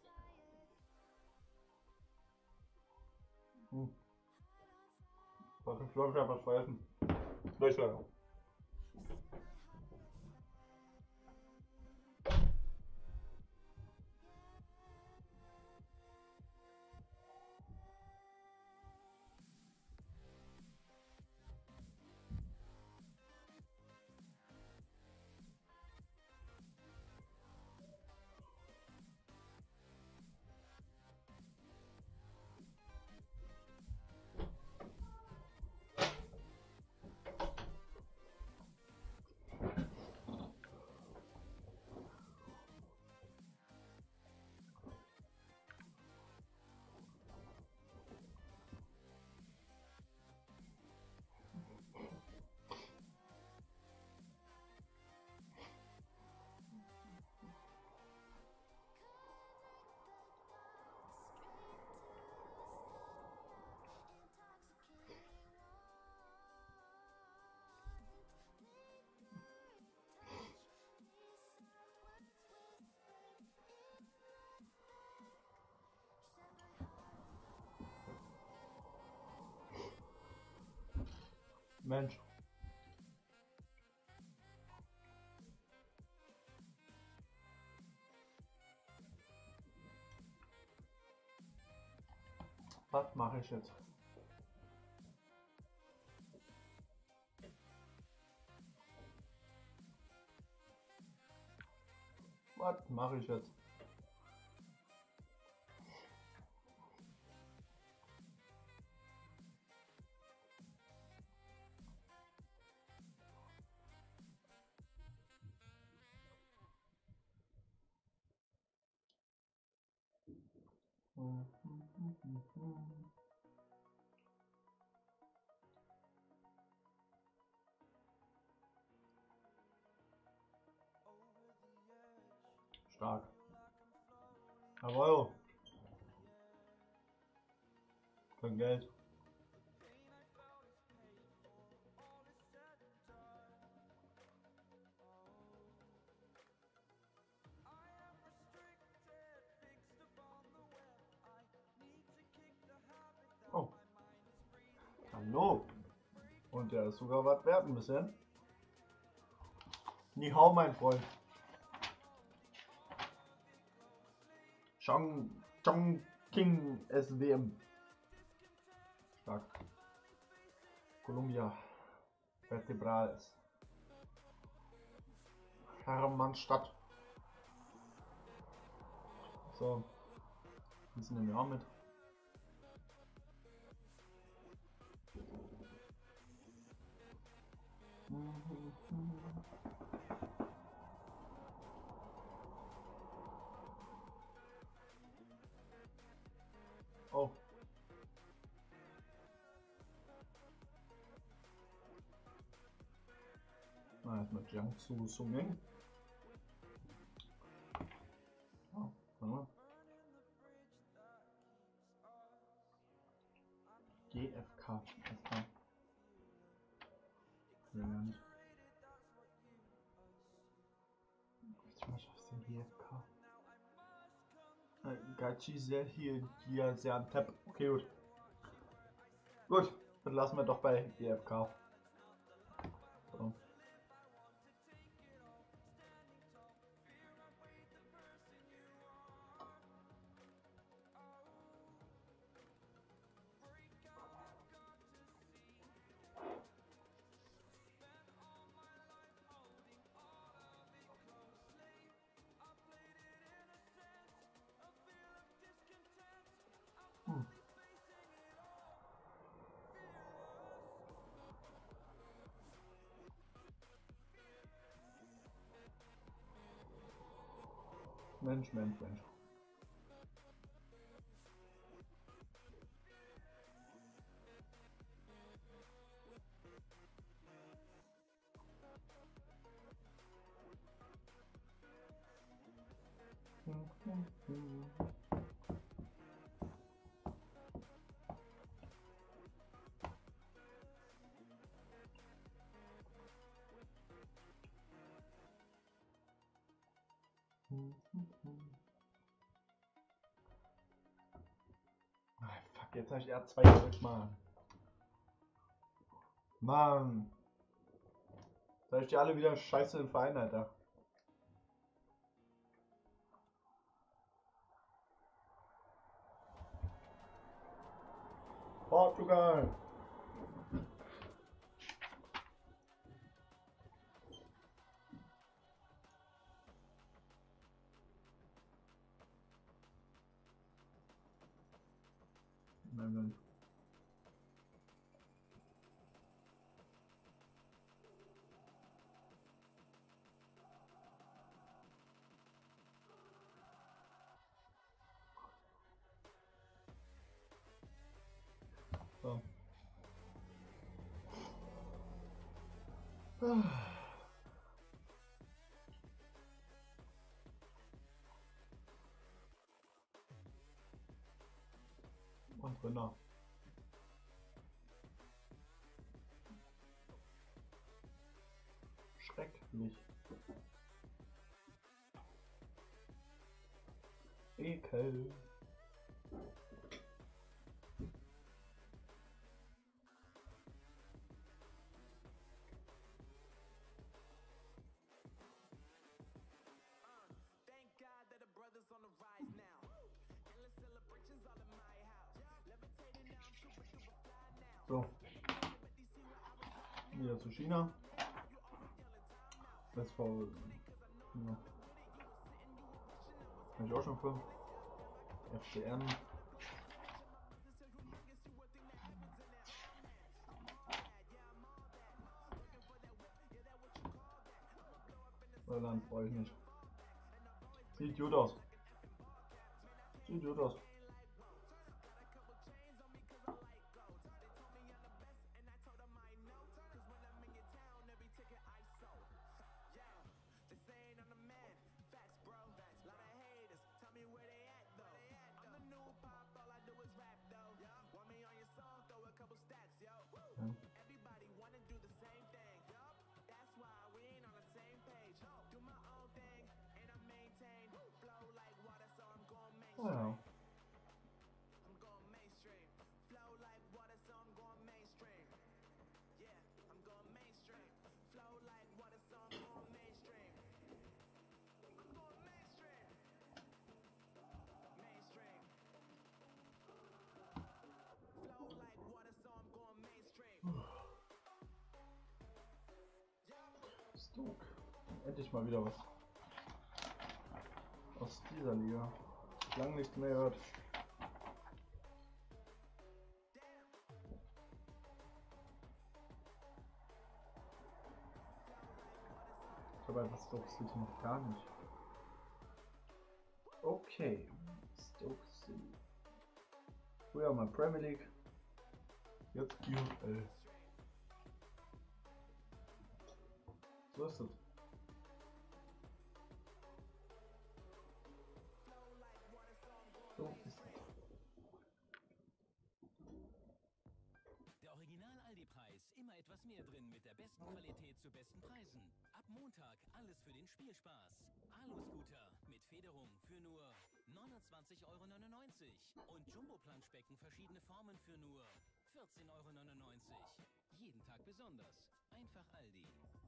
Ich glaube, ich habe was vergessen. Gleich weiter. Mensch. Was mache ich jetzt? Was mache ich jetzt? Stark. Jawohl. Kein Geld. Oh. Hallo. Und der ist sogar was wert ein bisschen. Ni hao, mein Freund. Chongqing SWM. Stark. Columbia. Vertebrales. Hermannstadt. So. Die sind im Jahr mit. Oh. Na, erstmal Jiangsu Suming. Oh, ja. GFK. Okay. Ja, nicht. Was ist denn GFK? Gachi sehr hier sehr am Tab. Okay, gut. Gut, dann lassen wir doch bei GFK. So. Mensch, Mensch, Mensch. Jetzt habe ich R2 gedrückt, Mann. Mann. Sag ich dir alle wieder scheiße im Verein, Alter. Portugal. Nein. So. Und Rinder. Schrecklich. Ekel. So. Wieder zu China. SV. Ja. Habe ich auch schon für. FCM. Irland brauche ich nicht. Sieht gut aus. Sieht gut aus. Ja. Stoke. Endlich mal wieder was aus dieser Liga. Lang nicht mehr gehört. Ich habe einfach Stoke City noch gar nicht. Okay. Stoke City. Früher mal Premier League. Jetzt QFL. So ist es. So ist es. Der Original-Aldi-Preis. Immer etwas mehr drin mit der besten Qualität zu besten Preisen. Ab Montag alles für den Spielspaß. Alu-Scooter mit Federung für nur 29,99 € und Jumbo-Planschbecken verschiedene Formen für nur 14,99 €. Jeden Tag besonders. Einfach Aldi.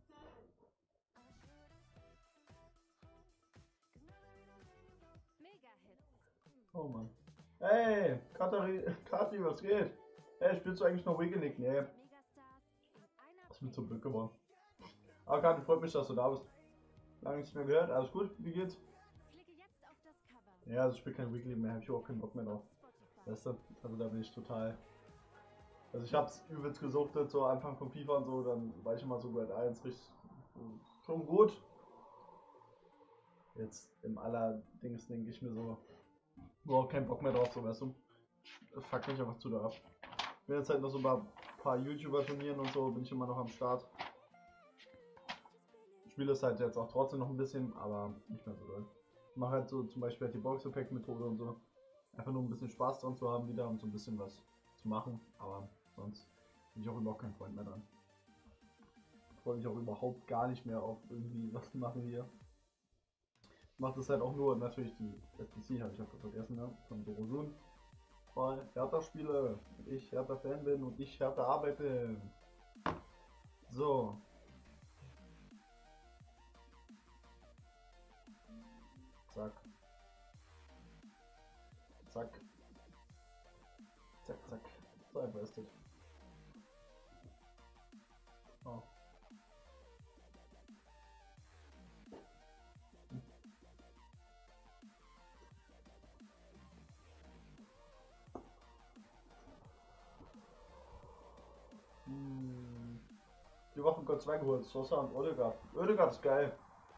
Mega-Hits. Oh Mann. Hey, Kati, was geht? Hey, spielst du eigentlich noch Wiggle League? Nee, Megastars in einer ist mir zum Glück geworden. Aber Kati, freut mich, dass du da bist. Lange nichts mehr gehört. Alles gut? Wie geht's? Klicke jetzt auf das Cover. Ja, also ich spiele kein Wiggle mehr, habe ich auch keinen Bock mehr drauf. Spotify. Weißt du? Also da bin ich total. Also ich hab's übelst gesuchtet, so Anfang von FIFA und so, dann war ich immer so Grade 1 richtig schon gut. Jetzt im Allerdings denke ich mir so, boah, keinen Bock mehr drauf, so weißt du. Das fuckt mich einfach zu da ab. Ich bin jetzt halt noch so bei ein paar YouTuber-Turnieren und so, bin ich immer noch am Start. Ich spiele es halt jetzt auch trotzdem noch ein bisschen, aber nicht mehr so doll. Ich mache halt so zum Beispiel halt die Box-Effekt-Methode und so. Einfach nur ein bisschen Spaß dran zu haben wieder und so ein bisschen was zu machen, aber sonst bin ich auch überhaupt kein Freund mehr dran. Ich freue mich auch überhaupt gar nicht mehr auf irgendwie was zu machen hier. Ich mache das halt auch nur, natürlich die SPC habe ich auch vergessen, ne? Von Dorosun. weil Hertha spiele, ich Hertha Fan bin und ich Hertha arbeite. So. Zack. Zack. Zack, zack. So einfach ist das. Oh. Die Woche Gott 2 geholt, Sosa und Odegaard. Odegaard ist geil.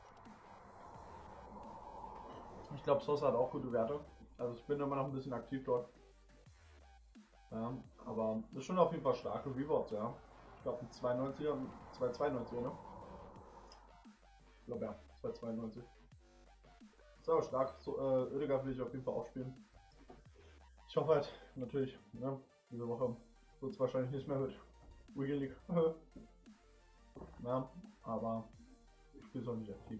Ich glaube, Sosa hat auch gute Werte. Also ich bin immer noch ein bisschen aktiv dort. Ja, aber ist schon auf jeden Fall starke Rewards, ja. Ich glaube ein 2,90er und 2,92er, ne? Ich glaube ja, 2,92. Ist aber stark. So, Odegaard will ich auf jeden Fall auch spielen. Ich hoffe halt, natürlich, ne, diese Woche wird es wahrscheinlich nicht mehr mit Weekend League. Ja, aber ich spiele es auch nicht aktiv.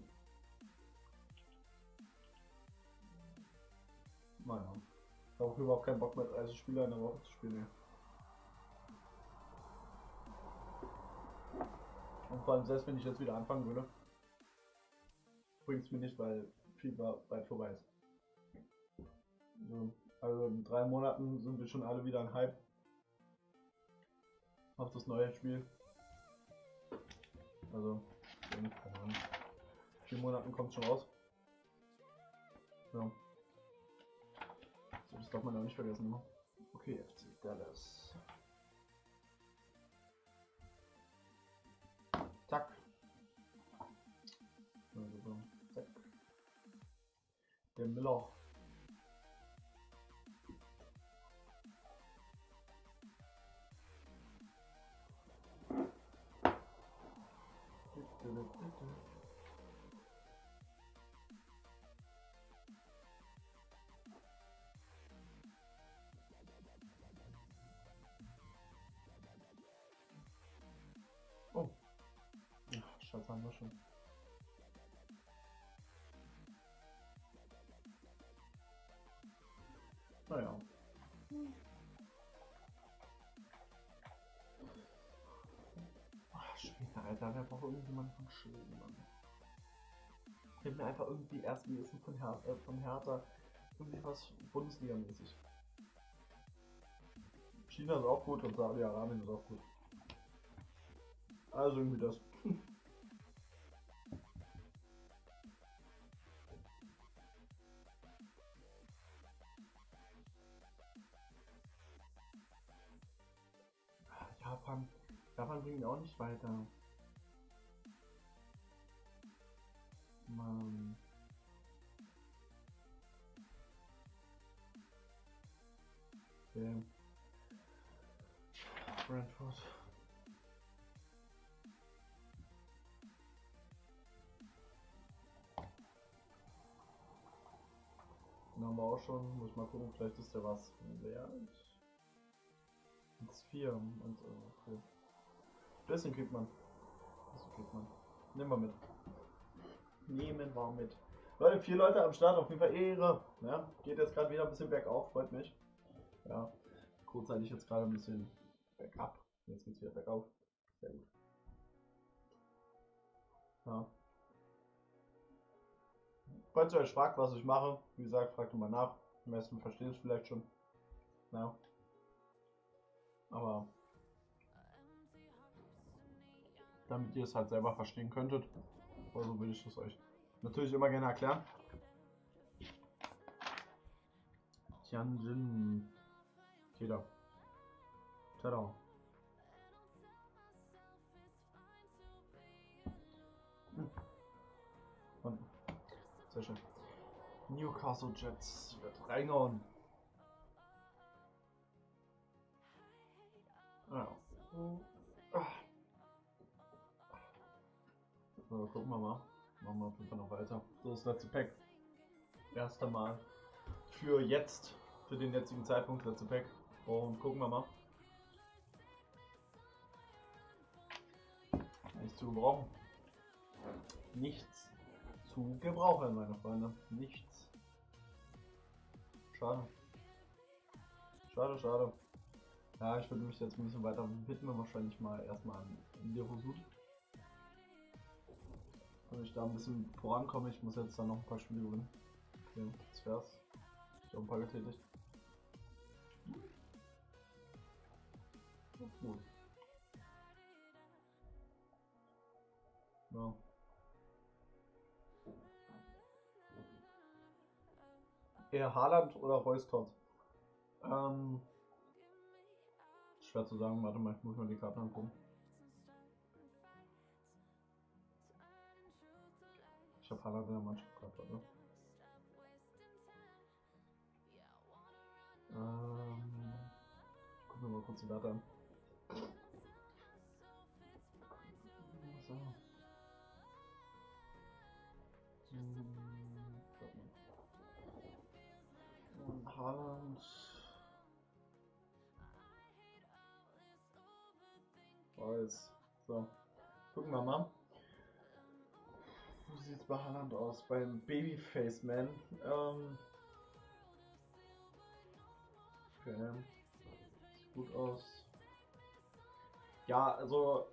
Naja, ich habe auch überhaupt keinen Bock mehr, 30 Spieler in der Woche zu spielen. Und vor allem selbst wenn ich jetzt wieder anfangen würde, bringt es mir nicht, weil FIFA bald vorbei ist. Also in 3 Monaten sind wir schon alle wieder ein Hype auf das neue Spiel. Also, keine Ahnung. 4 Monaten kommt schon raus. Ja. So, das darf man auch nicht vergessen. Ne? Okay, FC Dallas. Zack. Also, zack. Der Miller. Oh. Ach, Scheiße, haben wir schon. Naja. Ach, Schwede, Alter, wer braucht irgendjemand von Schweden, Mann? Ich hätte mir einfach irgendwie Erstligisten von Hertha irgendwie was Bundesliga-mäßig. China ist auch gut und Saudi-Arabien ist auch gut. Also irgendwie das. Japan bringt auch nicht weiter. Mann. Okay. Brentford. Den haben wir auch schon. Muss mal gucken, vielleicht ist der was wert. 1,4 und okay. Bisschen kriegt man. Nehmen wir mit. Nehmen wir mit. Leute, 4 Leute am Start, auf jeden Fall Ehre. Ja, geht jetzt gerade wieder ein bisschen bergauf, freut mich. Ja, kurzzeitig jetzt gerade ein bisschen bergab. Jetzt geht's wieder bergauf. Sehr gut. Ja. Falls ihr euch fragt, was ich mache, wie gesagt, fragt mal nach. Die meisten verstehen es vielleicht schon. Ja. Aber damit ihr es halt selber verstehen könntet, also will ich das euch natürlich immer gerne erklären. Tianjin. Jeder. Tada. Und sehr schön. Newcastle Jets wird reingehauen. Ja. So, gucken wir mal. Machen wir auf jeden Fall noch weiter. So, das letzte Pack. Erster Mal für jetzt, für den jetzigen Zeitpunkt, letzte Pack. Und gucken wir mal. Nichts zu gebrauchen. Nichts zu gebrauchen, meine Freunde. Nichts. Schade. Schade, schade. Ja, ich würde mich jetzt ein bisschen weiter widmen, wahrscheinlich mal erstmal an Leverkusen. Wenn ich da ein bisschen vorankomme, ich muss jetzt dann noch ein paar Spiele gewinnen. Okay, das wär's. Ich habe ein paar getätigt. Gut. Ja. Eher Haaland oder Reus Todd? Schwer zu sagen, warte mal, ich muss mal die Karten angucken. Ich habe Haaland in der Mannschaft gehabt, oder? Gucken wir mal kurz die Werte an. So. Und Haaland. Reus. So. Gucken wir mal. Wie sieht es bei Haaland aus? Beim Babyface Man. Okay. Sieht gut aus. Ja, also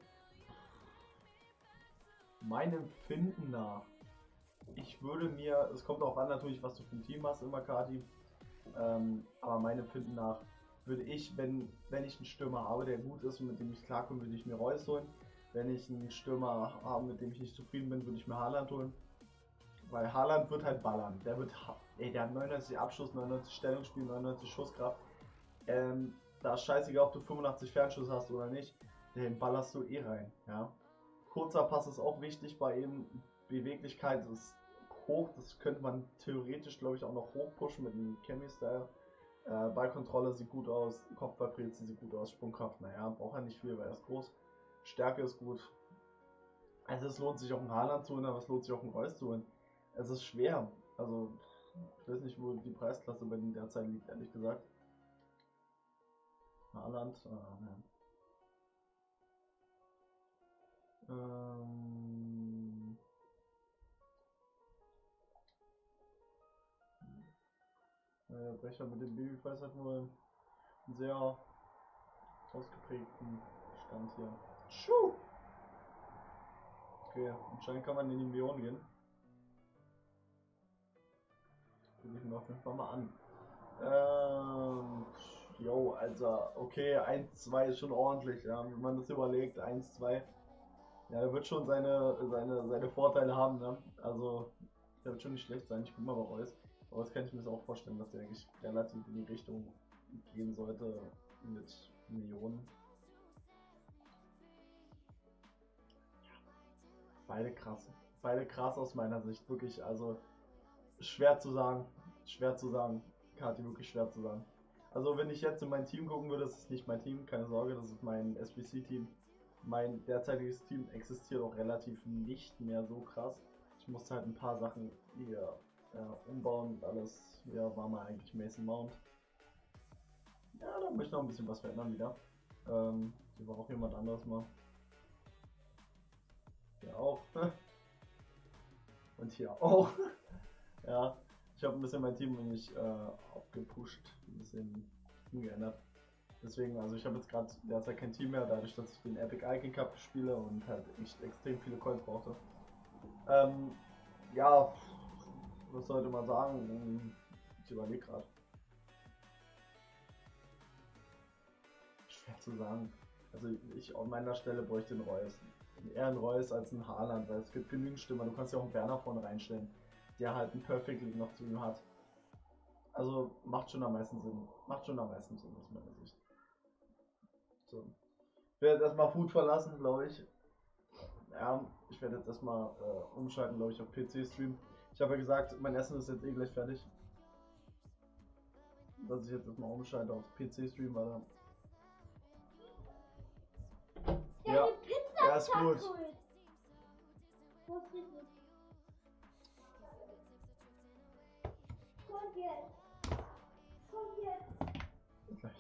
meinem Empfinden nach. Ich würde mir, es kommt auch an natürlich, was du für ein Team hast immer, Kati. Aber meinem Empfinden nach würde ich, wenn ich einen Stürmer habe, der gut ist und mit dem ich klarkomme, würde ich mir Reus holen. Wenn ich einen Stürmer habe, mit dem ich nicht zufrieden bin, würde ich mir Haaland holen. Weil Haaland wird halt ballern. Der hat 99 Abschuss, 99 Stellungsspiel, 99 Schusskraft. Da ist scheißegal, ob du 85 Fernschuss hast oder nicht. Den ballerst du eh rein. Ja? Kurzer Pass ist auch wichtig bei ihm. Beweglichkeit ist hoch. Das könnte man theoretisch, glaube ich, auch noch hochpushen mit dem Chemie-Style. Ballkontrolle sieht gut aus. Kopfballpräzision sieht gut aus. Sprungkraft, naja, braucht er nicht viel, weil er ist groß. Stärke ist gut. Also es lohnt sich auch einen Haaland zu holen, aber es lohnt sich auch einen Reus zu holen. Es ist schwer. Also ich weiß nicht, wo die Preisklasse bei denen derzeit liegt, ehrlich gesagt. Haaland. Brecher mit dem Babyface hat wohl einen sehr ausgeprägten Stand hier. Schuh! Okay, anscheinend kann man in die Millionen gehen. Guck ich mir auf jeden Fall mal an. Jo, Alter, okay, 1-2 ist schon ordentlich, ja, wenn man das überlegt, 1-2. Ja, der wird schon seine Vorteile haben, ne? Also, der wird schon nicht schlecht sein. Ich guck mal bei Reus. Aber das kann ich mir auch vorstellen, dass der eigentlich relativ in die Richtung gehen sollte mit Millionen. Beide krass. Beide krass aus meiner Sicht, wirklich, also schwer zu sagen. Schwer zu sagen. Kati, wirklich schwer zu sagen. Also wenn ich jetzt in mein Team gucken würde, das ist nicht mein Team, keine Sorge, das ist mein SBC-Team. Mein derzeitiges Team existiert auch relativ nicht mehr so krass. Ich musste halt ein paar Sachen hier umbauen und alles. Ja, war mal eigentlich Mason Mount. Ja, da möchte ich noch ein bisschen was verändern wieder. Hier war auch jemand anderes mal. Hier auch. Und hier auch. Ja, ich habe ein bisschen mein Team nämlich aufgepusht, ein bisschen umgeändert. Deswegen, also ich habe jetzt gerade derzeit kein Team mehr, dadurch, dass ich den Epic Icon Cup spiele und halt echt extrem viele Coins brauchte. Ja, was sollte man sagen? Ich überlege gerade. Schwer zu sagen. Also ich an meiner Stelle bräuchte einen Reus. Eher einen Reus als einen Haaland, weil es gibt genügend Stimmer. Du kannst ja auch einen Werner vorne reinstellen, der halt einen Perfect League noch zu ihm hat. Also macht schon am meisten Sinn. Macht schon am meisten Sinn aus meiner Sicht. So. Ich werde jetzt erstmal Food verlassen, glaube ich. Ja, ich werde jetzt erstmal umschalten, glaube ich, auf PC-Stream. Ich habe ja gesagt, mein Essen ist jetzt eh gleich fertig. Dass ich jetzt erstmal umschalte auf PC-Stream, weil ja, ja, ist gut. Kommt jetzt. Kommt jetzt. Bis gleich.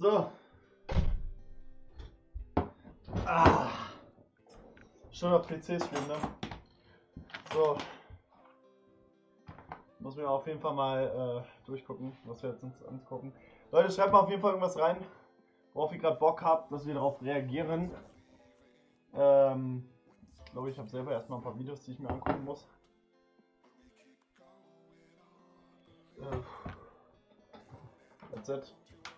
So. Schon auf PC-Stream, ne? So. Muss mir auf jeden Fall mal durchgucken, was wir jetzt uns angucken. Leute, schreibt mal auf jeden Fall irgendwas rein, worauf ihr gerade Bock habt, dass wir darauf reagieren. Ich glaube, ich habe selber erstmal ein paar Videos, die ich mir angucken muss. That's it.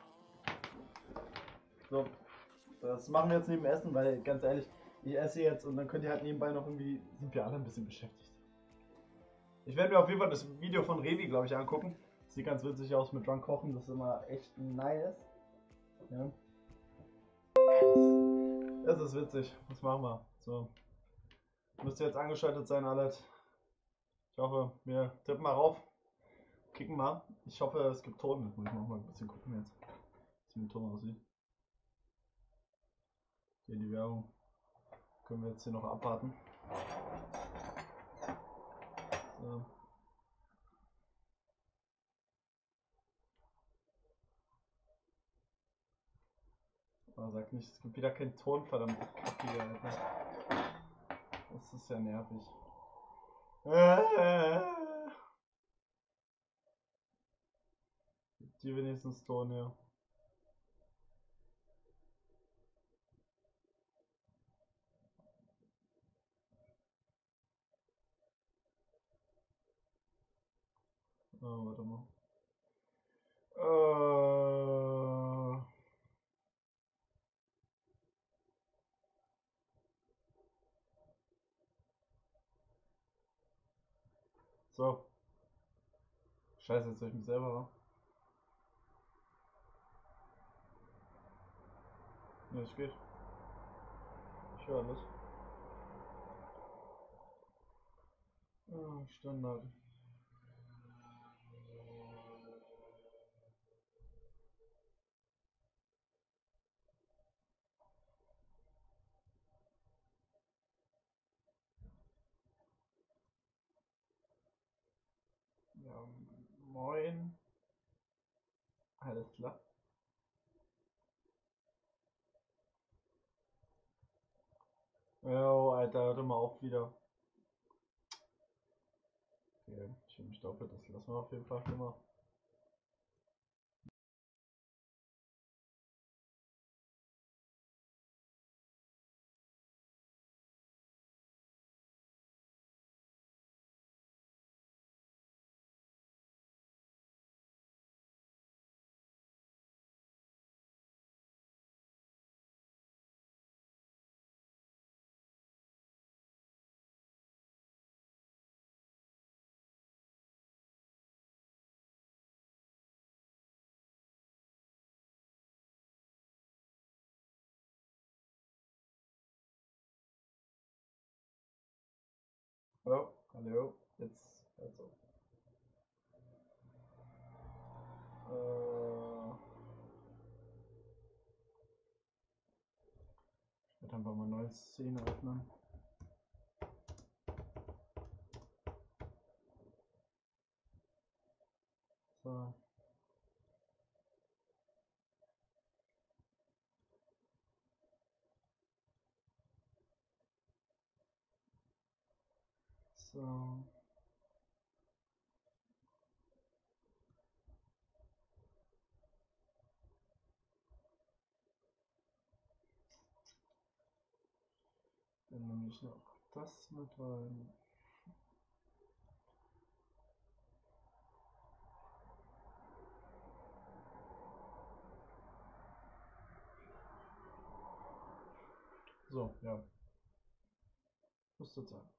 So, das machen wir jetzt neben Essen, weil ganz ehrlich, ich esse jetzt und dann könnt ihr halt nebenbei noch irgendwie, sind wir alle ein bisschen beschäftigt. Ich werde mir auf jeden Fall das Video von Revi, glaube ich, angucken. Sieht ganz witzig aus mit Drunk Kochen, das ist immer echt nice. Ja. Das ist witzig, das machen wir. So. Müsst ihr jetzt angeschaltet sein, alles. Ich hoffe, wir tippen mal rauf. Kicken mal. Ich hoffe, es gibt Ton. Das muss ich noch mal ein bisschen gucken jetzt, wie der Ton aussieht. Hier die Werbung. Können wir jetzt hier noch abwarten. So. Aber sag nicht, es gibt wieder keinen Ton, verdammt Kacke, Alter. Das ist ja nervig. Gibt die wenigstens Ton, ja. Oh, warte mal. So. Scheiße, jetzt soll ich mich selber wa? Ne, es geht. Ich höre alles. Standard. Ja, moin. Alles klar. Jo, Alter, hör mal auf wieder. Okay, ich will mich doppelt, das lassen wir auf jeden Fall schon mal. Hallo, hallo, jetzt, also. Ich werde einfach mal eine neue Szene öffnen. So. So. Dann nehme ich noch das mit rein. So, ja. Müsste sein.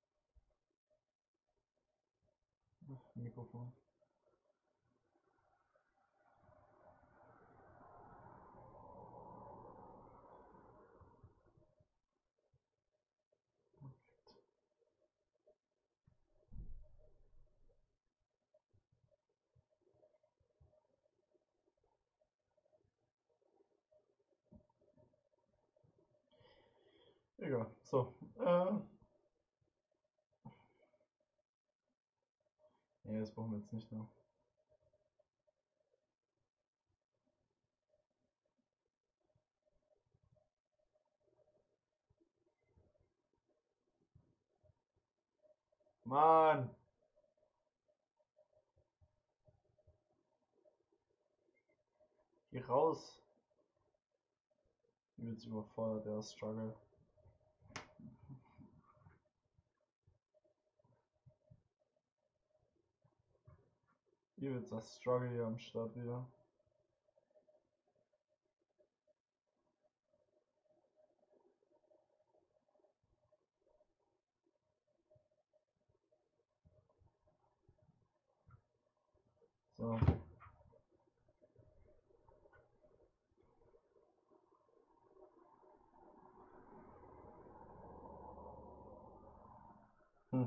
Mikrofon. Egal. So. Nee, das brauchen wir jetzt nicht mehr. Mann. Geh raus. Übelst überfordert, der Struggle. Übelst das Struggle hier am Start wieder. So. Hm.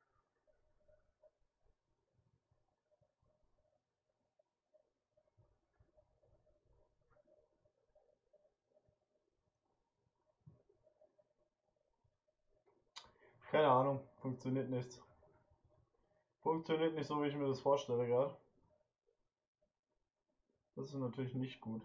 Keine Ahnung, funktioniert nicht. Funktioniert nicht so, wie ich mir das vorstelle gerade. Das ist natürlich nicht gut.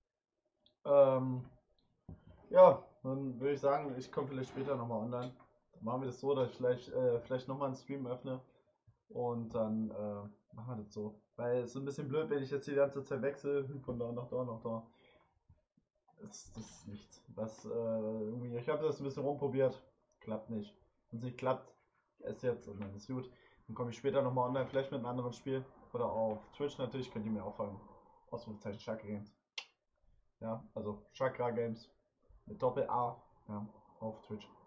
Ja, dann würde ich sagen, ich komme vielleicht später nochmal online. Dann machen wir das so, dass ich vielleicht nochmal einen Stream öffne. Und dann machen wir das so. Weil es ist ein bisschen blöd, wenn ich jetzt die ganze Zeit wechsle, von da nach da nach da. Das ist nichts. Irgendwie, ich habe das ein bisschen rumprobiert. Klappt nicht. Wenn es nicht klappt, ist jetzt und dann ist gut. Dann komme ich später nochmal online, vielleicht mit einem anderen Spiel. Oder auf Twitch natürlich, könnt ihr mir auch folgen. Ausrufezeichen Chakra Games. Ja, also Chakra Games mit Doppel A, ja, auf Twitch.